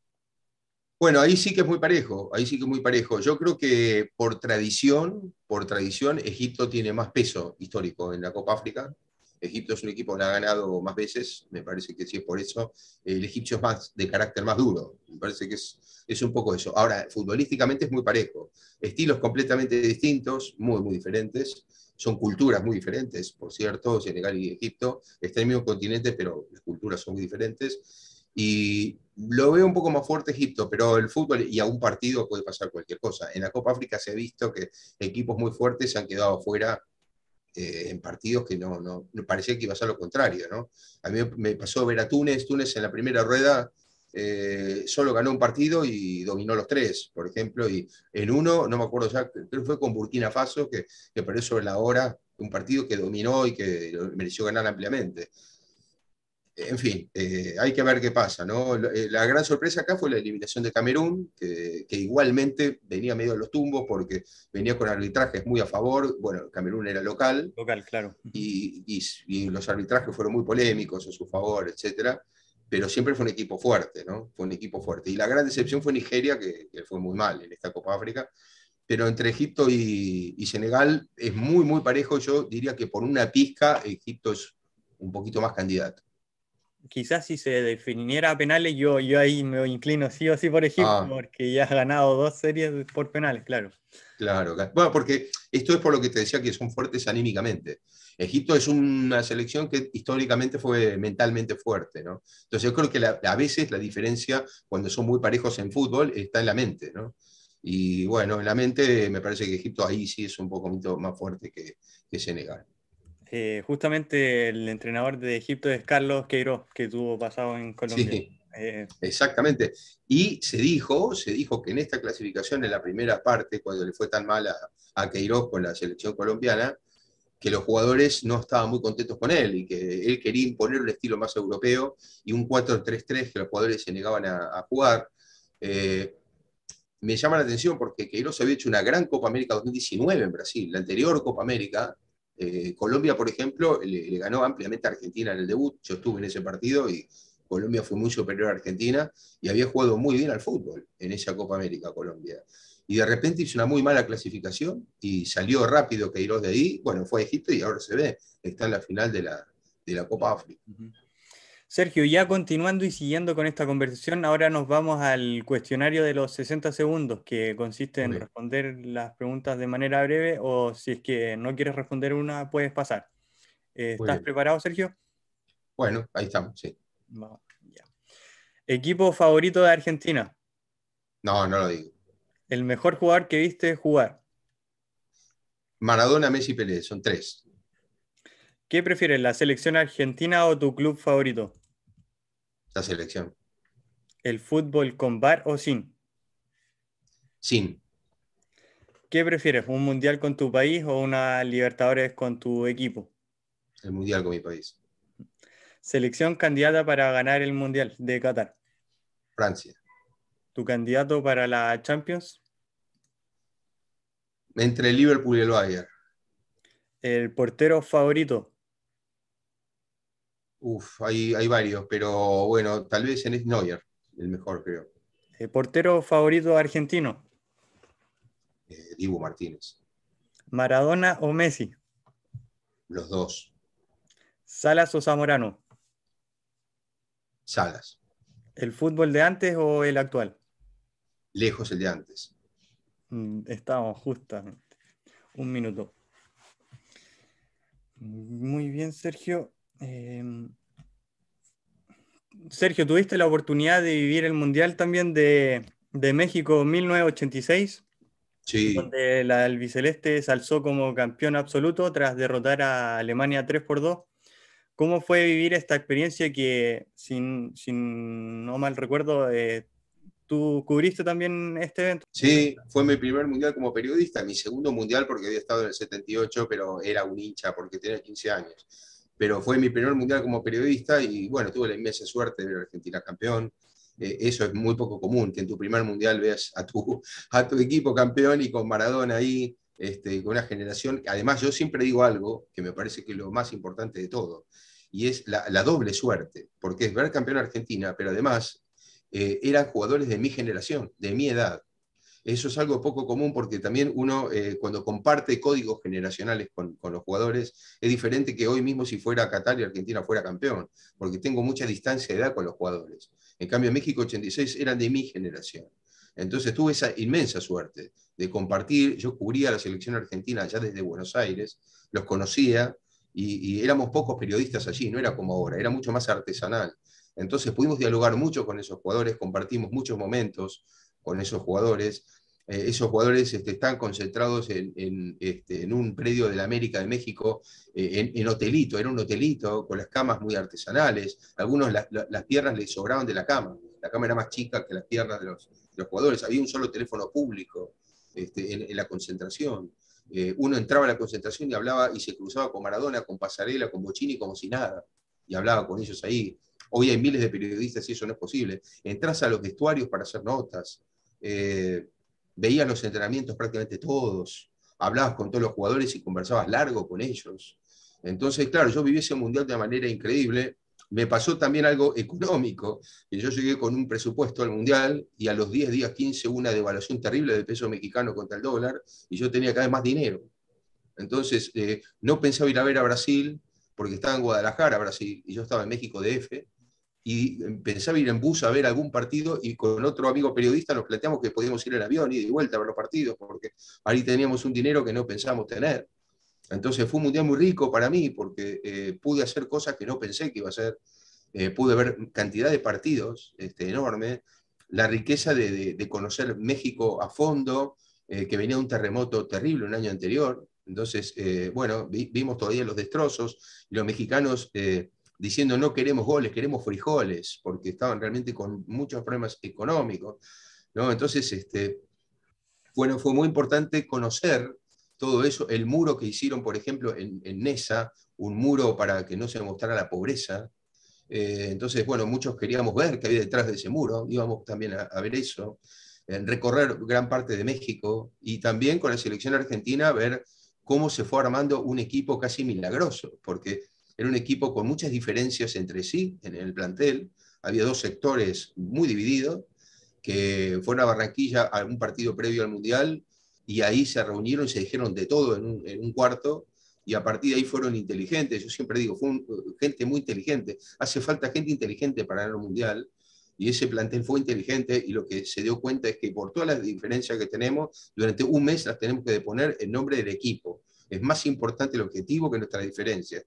Bueno, ahí sí que es muy parejo, ahí sí que es muy parejo. Yo creo que por tradición, por tradición, Egipto tiene más peso histórico en la Copa África. Egipto es un equipo que la ha ganado más veces, me parece que sí es por eso. El egipcio es más de carácter más duro, me parece que es, es un poco eso. Ahora, futbolísticamente es muy parejo. Estilos completamente distintos, muy, muy diferentes. Son culturas muy diferentes, por cierto, Senegal y Egipto. Está en el mismo continente, pero las culturas son muy diferentes. Y lo veo un poco más fuerte Egipto, pero el fútbol y a un partido puede pasar cualquier cosa. En la Copa África se ha visto que equipos muy fuertes se han quedado fuera eh, en partidos que no, no, no, parecía que iba a ser lo contrario, ¿no? A mí me pasó ver a Túnez, Túnez en la primera rueda eh, solo ganó un partido y dominó los tres, por ejemplo, y en uno, no me acuerdo ya, creo que fue con Burkina Faso, que, que perdió sobre la hora, un partido que dominó y que mereció ganar ampliamente. En fin, eh, hay que ver qué pasa, ¿no? La gran sorpresa acá fue la eliminación de Camerún, que, que, igualmente venía medio a los tumbos porque venía con arbitrajes muy a favor. Bueno, Camerún era local Local, claro. y, y, y los arbitrajes fueron muy polémicos a su favor, etcétera. Pero siempre fue un equipo fuerte, ¿no? Fue un equipo fuerte. Y la gran decepción fue Nigeria, que, que fue muy mal en esta Copa África. Pero entre Egipto y, y Senegal es muy, muy parejo. Yo diría que por una pizca Egipto es un poquito más candidato. Quizás si se definiera a penales, yo, yo ahí me inclino sí o sí por Egipto, Ah, porque ya ha ganado dos series por penales, claro. claro, bueno, porque esto es por lo que te decía que son fuertes anímicamente. Egipto es una selección que históricamente fue mentalmente fuerte, ¿no? Entonces yo creo que la, a veces la diferencia cuando son muy parejos en fútbol está en la mente, ¿no? Y bueno, en la mente me parece que Egipto ahí sí es un poco más fuerte que, que Senegal. Eh, justamente el entrenador de Egipto es Carlos Queiroz, que tuvo pasado en Colombia. Sí, Eh, exactamente. Y se dijo, se dijo que en esta clasificación, en la primera parte, cuando le fue tan mal a, a Queiroz con la selección colombiana, que los jugadores no estaban muy contentos con él y que él quería imponer un estilo más europeo y un cuatro tres tres que los jugadores se negaban a, a jugar. Eh, me llama la atención porque Queiroz había hecho una gran Copa América dos mil diecinueve en Brasil, la anterior Copa América. Eh, Colombia, por ejemplo, le, le, ganó ampliamente a Argentina en el debut. Yo estuve en ese partido y Colombia fue muy superior a Argentina y había jugado muy bien al fútbol en esa Copa América Colombia. Y de repente hizo una muy mala clasificación y salió rápido Queiroz de ahí. Bueno, fue a Egipto y ahora se ve, está en la final de la, de la Copa África. uh-huh. Sergio, ya continuando y siguiendo con esta conversación, ahora nos vamos al cuestionario de los sesenta segundos, que consiste en Okay. responder las preguntas de manera breve o si es que no quieres responder una, puedes pasar. Eh, Muy ¿Estás bien. preparado, Sergio? Bueno, ahí estamos, sí. Vamos, ya. Equipo favorito de Argentina. No, no lo digo. El mejor jugador que viste jugar. Maradona, Messi, Pelé, son tres. ¿Qué prefieres, la selección argentina o tu club favorito? La selección. ¿El fútbol con bar o sin? Sin. ¿Qué prefieres, un mundial con tu país o una Libertadores con tu equipo? El mundial con mi país. Selección candidata para ganar el mundial de Qatar. Francia. ¿Tu candidato para la Champions? Entre el Liverpool y el Bayern. ¿El portero favorito? Uf, hay, hay varios, pero bueno, tal vez en es Neuer, el mejor, creo. ¿El portero favorito argentino? Eh, Dibu Martínez. ¿Maradona o Messi? Los dos. ¿Salas o Zamorano? Salas. ¿El fútbol de antes o el actual? Lejos el de antes. Mm, Estamos justamente. Un minuto. Muy bien, Sergio. Eh, Sergio, ¿tuviste la oportunidad de vivir el Mundial también de, de México mil novecientos ochenta y seis, Sí, donde la albiceleste se alzó como campeón absoluto tras derrotar a Alemania tres por dos? ¿Cómo fue vivir esta experiencia que, sin, sin no mal recuerdo, eh, tú cubriste también este evento? sí, fue mi primer mundial como periodista, mi segundo mundial porque había estado en el setenta y ocho, pero era un hincha porque tenía quince años. Pero fue mi primer mundial como periodista y bueno, tuve la inmensa suerte de ver a Argentina campeón. Eh, eso es muy poco común, que en tu primer mundial veas a tu, a tu equipo campeón y con Maradona ahí, este, con una generación. Además, yo siempre digo algo que me parece que es lo más importante de todo, y es la, la doble suerte, porque es ver campeón a Argentina, pero además eh, eran jugadores de mi generación, de mi edad. Eso es algo poco común porque también uno, eh, cuando comparte códigos generacionales con, con, los jugadores, es diferente que hoy mismo si fuera Qatar y Argentina fuera campeón, porque tengo mucha distancia de edad con los jugadores. En cambio, México ochenta y seis eran de mi generación. Entonces tuve esa inmensa suerte de compartir. Yo cubría la selección argentina ya desde Buenos Aires, los conocía y, y éramos pocos periodistas allí, no era como ahora, era mucho más artesanal. Entonces pudimos dialogar mucho con esos jugadores, compartimos muchos momentos con esos jugadores. Eh, esos jugadores este, están concentrados en, en, este, en, un predio de la América de México, eh, en, en, hotelito, era un hotelito con las camas muy artesanales, algunos la, la, las piernas les sobraban de la cama, la cama era más chica que las piernas de los, de los jugadores, había un solo teléfono público este, en, en la concentración. Eh, uno entraba a la concentración y hablaba y se cruzaba con Maradona, con Pasarela, con Bocini, como si nada, y hablaba con ellos ahí. Hoy hay miles de periodistas y eso no es posible. Entrás a los vestuarios para hacer notas, eh, veías los entrenamientos prácticamente todos, hablabas con todos los jugadores y conversabas largo con ellos. Entonces, claro, yo viví ese mundial de manera increíble. Me pasó también algo económico, que yo llegué con un presupuesto al mundial y a los diez días, quince, una devaluación terrible del peso mexicano contra el dólar y yo tenía cada vez más dinero. Entonces, eh, no pensaba ir a ver a Brasil porque estaba en Guadalajara, Brasil, y yo estaba en México D F, y pensaba ir en bus a ver algún partido y con otro amigo periodista nos planteamos que podíamos ir en avión y de vuelta a ver los partidos porque ahí teníamos un dinero que no pensábamos tener. Entonces fue un mundial muy rico para mí porque eh, pude hacer cosas que no pensé que iba a hacer. Eh, pude ver cantidad de partidos este, enorme, la riqueza de, de, de, conocer México a fondo, eh, que venía un terremoto terrible un año anterior. Entonces, eh, bueno, vi, vimos todavía los destrozos, y los mexicanos eh, diciendo no queremos goles, queremos frijoles, porque estaban realmente con muchos problemas económicos, ¿no? Entonces, este, bueno, fue muy importante conocer todo eso, el muro que hicieron, por ejemplo, en, en Nesa, un muro para que no se mostrara la pobreza. Eh, entonces, bueno, muchos queríamos ver qué había detrás de ese muro, íbamos también a, a ver eso, en recorrer gran parte de México y también con la selección argentina ver cómo se fue armando un equipo casi milagroso, porque era un equipo con muchas diferencias entre sí en el plantel, había dos sectores muy divididos, que fueron a Barranquilla a un partido previo al Mundial y ahí se reunieron y se dijeron de todo en un, en un cuarto y a partir de ahí fueron inteligentes. Yo siempre digo, fue un, gente muy inteligente. Hace falta gente inteligente para ganar un Mundial y ese plantel fue inteligente y lo que se dio cuenta es que por todas las diferencias que tenemos, durante un mes las tenemos que deponer en nombre del equipo. Es más importante el objetivo que nuestras diferencias.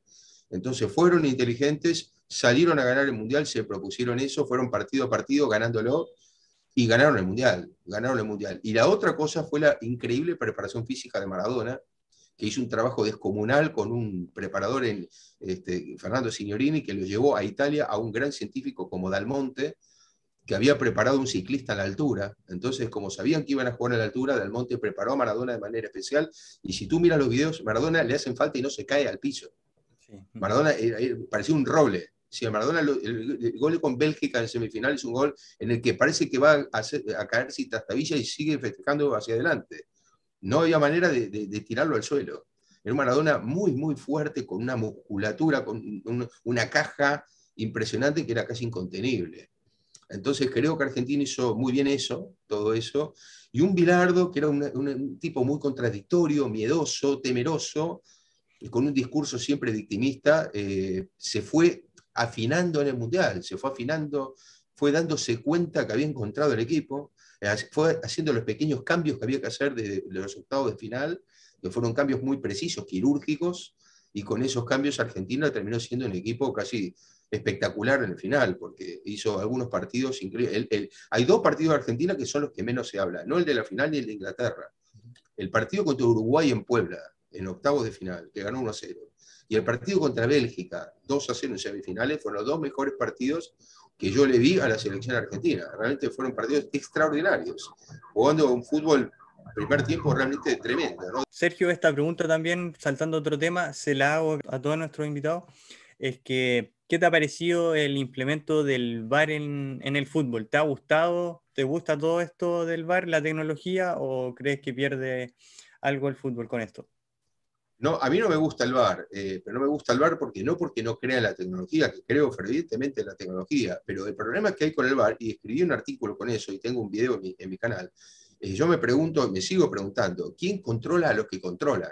Entonces fueron inteligentes, salieron a ganar el Mundial, se propusieron eso, fueron partido a partido ganándolo y ganaron el Mundial, ganaron el Mundial. Y la otra cosa fue la increíble preparación física de Maradona, que hizo un trabajo descomunal con un preparador, en, este, Fernando Signorini, que lo llevó a Italia a un gran científico como Dalmonte, que había preparado un ciclista a la altura. Entonces, como sabían que iban a jugar a la altura, Dalmonte preparó a Maradona de manera especial, y si tú miras los videos, Maradona le hacen falta y no se cae al piso. Sí. Maradona era, era, parecía un roble. Si a Maradona, el, el, el gol con Bélgica en semifinal es un gol en el que parece que va a, hacer, a caer sin trastabilla y sigue festejando hacia adelante. No había manera de, de, de tirarlo al suelo. Era un Maradona muy, muy fuerte, con una musculatura, con un, una caja impresionante que era casi incontenible. Entonces creo que Argentina hizo muy bien eso, todo eso, y un Bilardo que era un, un, un tipo muy contradictorio, miedoso, temeroso, con un discurso siempre victimista, eh, se fue afinando en el Mundial, se fue afinando, fue dándose cuenta que había encontrado el equipo, eh, fue haciendo los pequeños cambios que había que hacer desde los octavos de final, que fueron cambios muy precisos, quirúrgicos, y con esos cambios Argentina terminó siendo un equipo casi espectacular en el final, porque hizo algunos partidos increíbles. El, el, hay dos partidos de Argentina que son los que menos se habla, no el de la final ni el de Inglaterra. El partido contra Uruguay en Puebla, en octavos de final, que ganó uno a cero, y el partido contra Bélgica, dos a cero en semifinales, fueron los dos mejores partidos que yo le vi a la selección argentina. Realmente fueron partidos extraordinarios, jugando un fútbol primer tiempo realmente tremendo, ¿no? Sergio, esta pregunta también, saltando a otro tema, se la hago a todos nuestros invitados, es que, ¿qué te ha parecido el implemento del V A R en, en el fútbol? ¿Te ha gustado? ¿Te gusta todo esto del V A R, la tecnología, o crees que pierde algo el fútbol con esto? No, a mí no me gusta el V A R, eh, pero no me gusta el V A R porque no porque no crea en la tecnología, que creo fervientemente en la tecnología, pero el problema que hay con el V A R, y escribí un artículo con eso, y tengo un video en mi, en mi canal, eh, yo me pregunto, me sigo preguntando, ¿quién controla a los que controlan?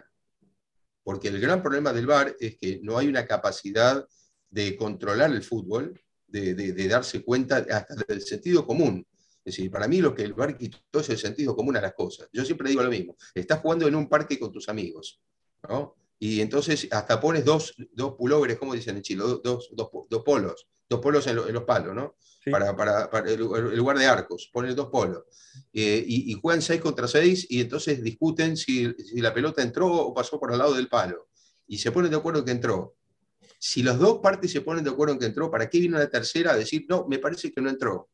Porque el gran problema del V A R es que no hay una capacidad de controlar el fútbol, de, de, de darse cuenta hasta del sentido común. Es decir, para mí lo que el V A R quitó es el sentido común a las cosas. Yo siempre digo lo mismo, estás jugando en un parque con tus amigos, ¿no? Y entonces hasta pones dos, dos pulóveres, como dicen en Chile, dos, dos, dos, dos polos, dos polos en, lo, en los palos, ¿no? Sí. Para, para, para el, el lugar de arcos, pones dos polos. Eh, y, y juegan seis contra seis y entonces discuten si, si la pelota entró o pasó por al lado del palo. Y se ponen de acuerdo que entró. Si las dos partes se ponen de acuerdo en que entró, ¿para qué viene una tercera a decir, no, me parece que no entró?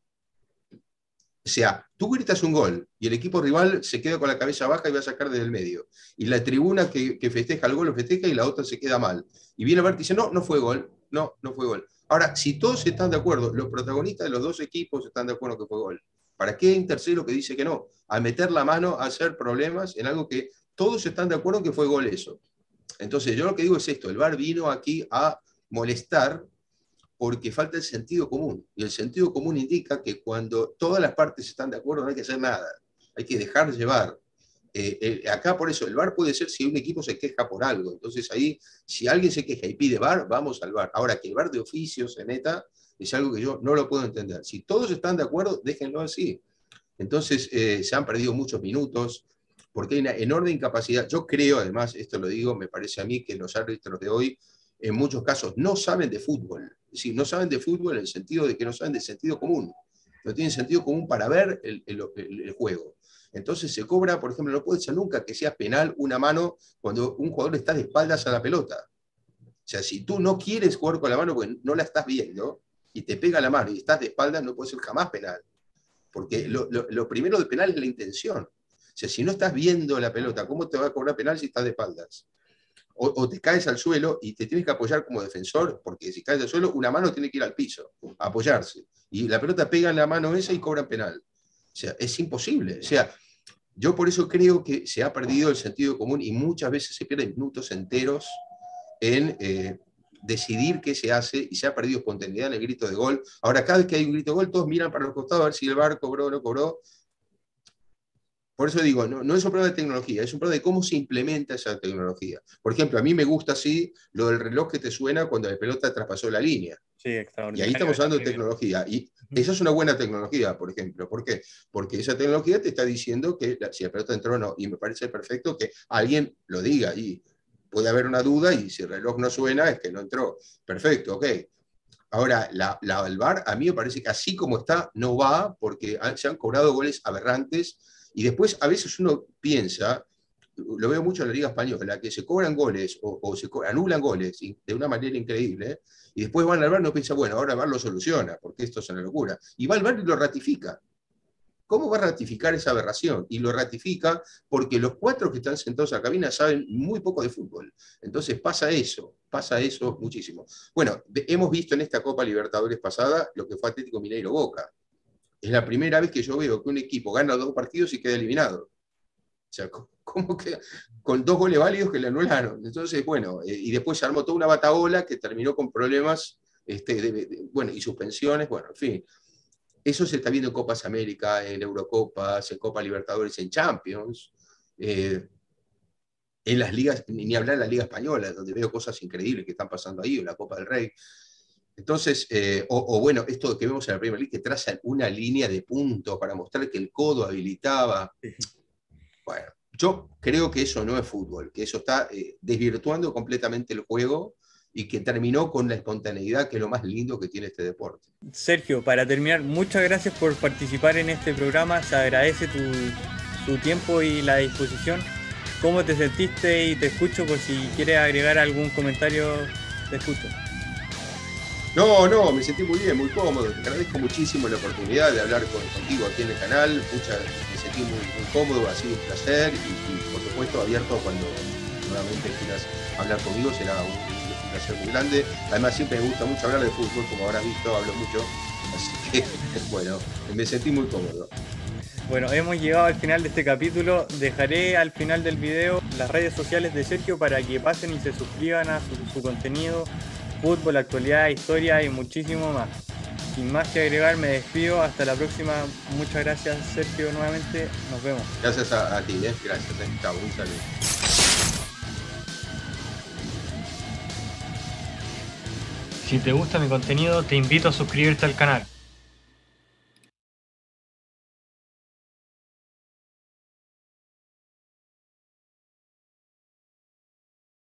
O sea, tú gritas un gol y el equipo rival se queda con la cabeza baja y va a sacar desde el medio. Y la tribuna que, que festeja el gol lo festeja y la otra se queda mal. Y viene a ver y dice, no, no fue gol. No, no fue gol. Ahora, si todos están de acuerdo, los protagonistas de los dos equipos están de acuerdo que fue gol, ¿para qué hay un tercero que dice que no? A meter la mano, a hacer problemas en algo que todos están de acuerdo en que fue gol eso. Entonces, yo lo que digo es esto, el V A R vino aquí a molestar porque falta el sentido común. Y el sentido común indica que cuando todas las partes están de acuerdo no hay que hacer nada, hay que dejar llevar. Eh, eh, acá por eso el V A R puede ser si un equipo se queja por algo. Entonces ahí, si alguien se queja y pide V A R, vamos al V A R. Ahora, que el V A R de oficio se meta, es algo que yo no lo puedo entender. Si todos están de acuerdo, déjenlo así. Entonces eh, se han perdido muchos minutos, porque hay una enorme incapacidad. Yo creo, además, esto lo digo, me parece a mí que los árbitros de hoy, en muchos casos, no saben de fútbol. Es decir, no saben de fútbol en el sentido de que no saben de sentido común. No tienen sentido común para ver el, el, el, el juego. Entonces se cobra, por ejemplo, no puede ser nunca que sea penal una mano cuando un jugador está de espaldas a la pelota. O sea, si tú no quieres jugar con la mano porque no la estás viendo y te pega la mano y estás de espaldas, no puede ser jamás penal. Porque lo, lo, lo primero de penal es la intención. O sea, si no estás viendo la pelota, ¿cómo te va a cobrar penal si estás de espaldas? O, o te caes al suelo y te tienes que apoyar como defensor, porque si caes al suelo, una mano tiene que ir al piso, a apoyarse. Y la pelota pega en la mano esa y cobran penal. O sea, es imposible. O sea, yo por eso creo que se ha perdido el sentido común y muchas veces se pierden minutos enteros en eh, decidir qué se hace y se ha perdido espontaneidad en el grito de gol. Ahora, cada vez que hay un grito de gol, todos miran para los costados a ver si el V A R cobró o no cobró. Por eso digo, no, no es un problema de tecnología, es un problema de cómo se implementa esa tecnología. Por ejemplo, a mí me gusta así lo del reloj que te suena cuando la pelota traspasó la línea. Sí, extraordinario. Y ahí estamos hablando de tecnología. Y esa es una buena tecnología, por ejemplo. ¿Por qué? Porque esa tecnología te está diciendo que la, si la pelota entró o no. Y me parece perfecto que alguien lo diga ahí. puede haber una duda y si el reloj no suena es que no entró. Perfecto, ok. Ahora, la, la, el V A R a mí me parece que así como está, no va, porque han, se han cobrado goles aberrantes, y después a veces uno piensa, lo veo mucho en la Liga Española, que se cobran goles o, o se co anulan goles de una manera increíble, ¿eh? Y después van al V A R y no piensa, bueno, ahora el V A R lo soluciona, porque esto es una locura. Y va al V A R y lo ratifica. ¿Cómo va a ratificar esa aberración? Y lo ratifica porque los cuatro que están sentados en la cabina saben muy poco de fútbol. Entonces pasa eso, pasa eso muchísimo. Bueno, hemos visto en esta Copa Libertadores pasada lo que fue Atlético Mineiro Boca. Es la primera vez que yo veo que un equipo gana dos partidos y queda eliminado. O sea, ¿cómo queda? Con dos goles válidos que le anularon. Entonces, bueno, eh, y después se armó toda una batahola que terminó con problemas, este, de, de, bueno, y suspensiones, bueno, en fin. Eso se está viendo en Copas América, en Eurocopas, en Copa Libertadores, en Champions, eh, en las ligas, ni hablar en la Liga Española, donde veo cosas increíbles que están pasando ahí, en la Copa del Rey. Entonces, eh, o, o bueno, esto que vemos en la Premier League, que trazan una línea de puntos para mostrar que el codo habilitaba. Bueno, yo creo que eso no es fútbol, que eso está eh, desvirtuando completamente el juego y que terminó con la espontaneidad, que es lo más lindo que tiene este deporte. Sergio, para terminar, muchas gracias por participar en este programa, se agradece tu, tu tiempo y la disposición. ¿Cómo te sentiste? Y te escucho por si quieres agregar algún comentario, te escucho. No, no, me sentí muy bien, muy cómodo. Te agradezco muchísimo la oportunidad de hablar con, contigo aquí en el canal. Mucha, me sentí muy, muy cómodo, ha sido un placer y, y por supuesto abierto cuando nuevamente quieras hablar conmigo, será un, un placer muy grande. Además siempre me gusta mucho hablar de fútbol, como habrás visto, hablo mucho. Así que, bueno, me sentí muy cómodo. Bueno, hemos llegado al final de este capítulo. Dejaré al final del video las redes sociales de Sergio para que pasen y se suscriban a su, su contenido, fútbol, actualidad, historia y muchísimo más. Sin más que agregar, me despido. Hasta la próxima. Muchas gracias, Sergio, nuevamente. Nos vemos. Gracias a, a ti, ¿eh? Gracias. ¿eh? Chao, un saludo. Si te gusta mi contenido, te invito a suscribirte al canal.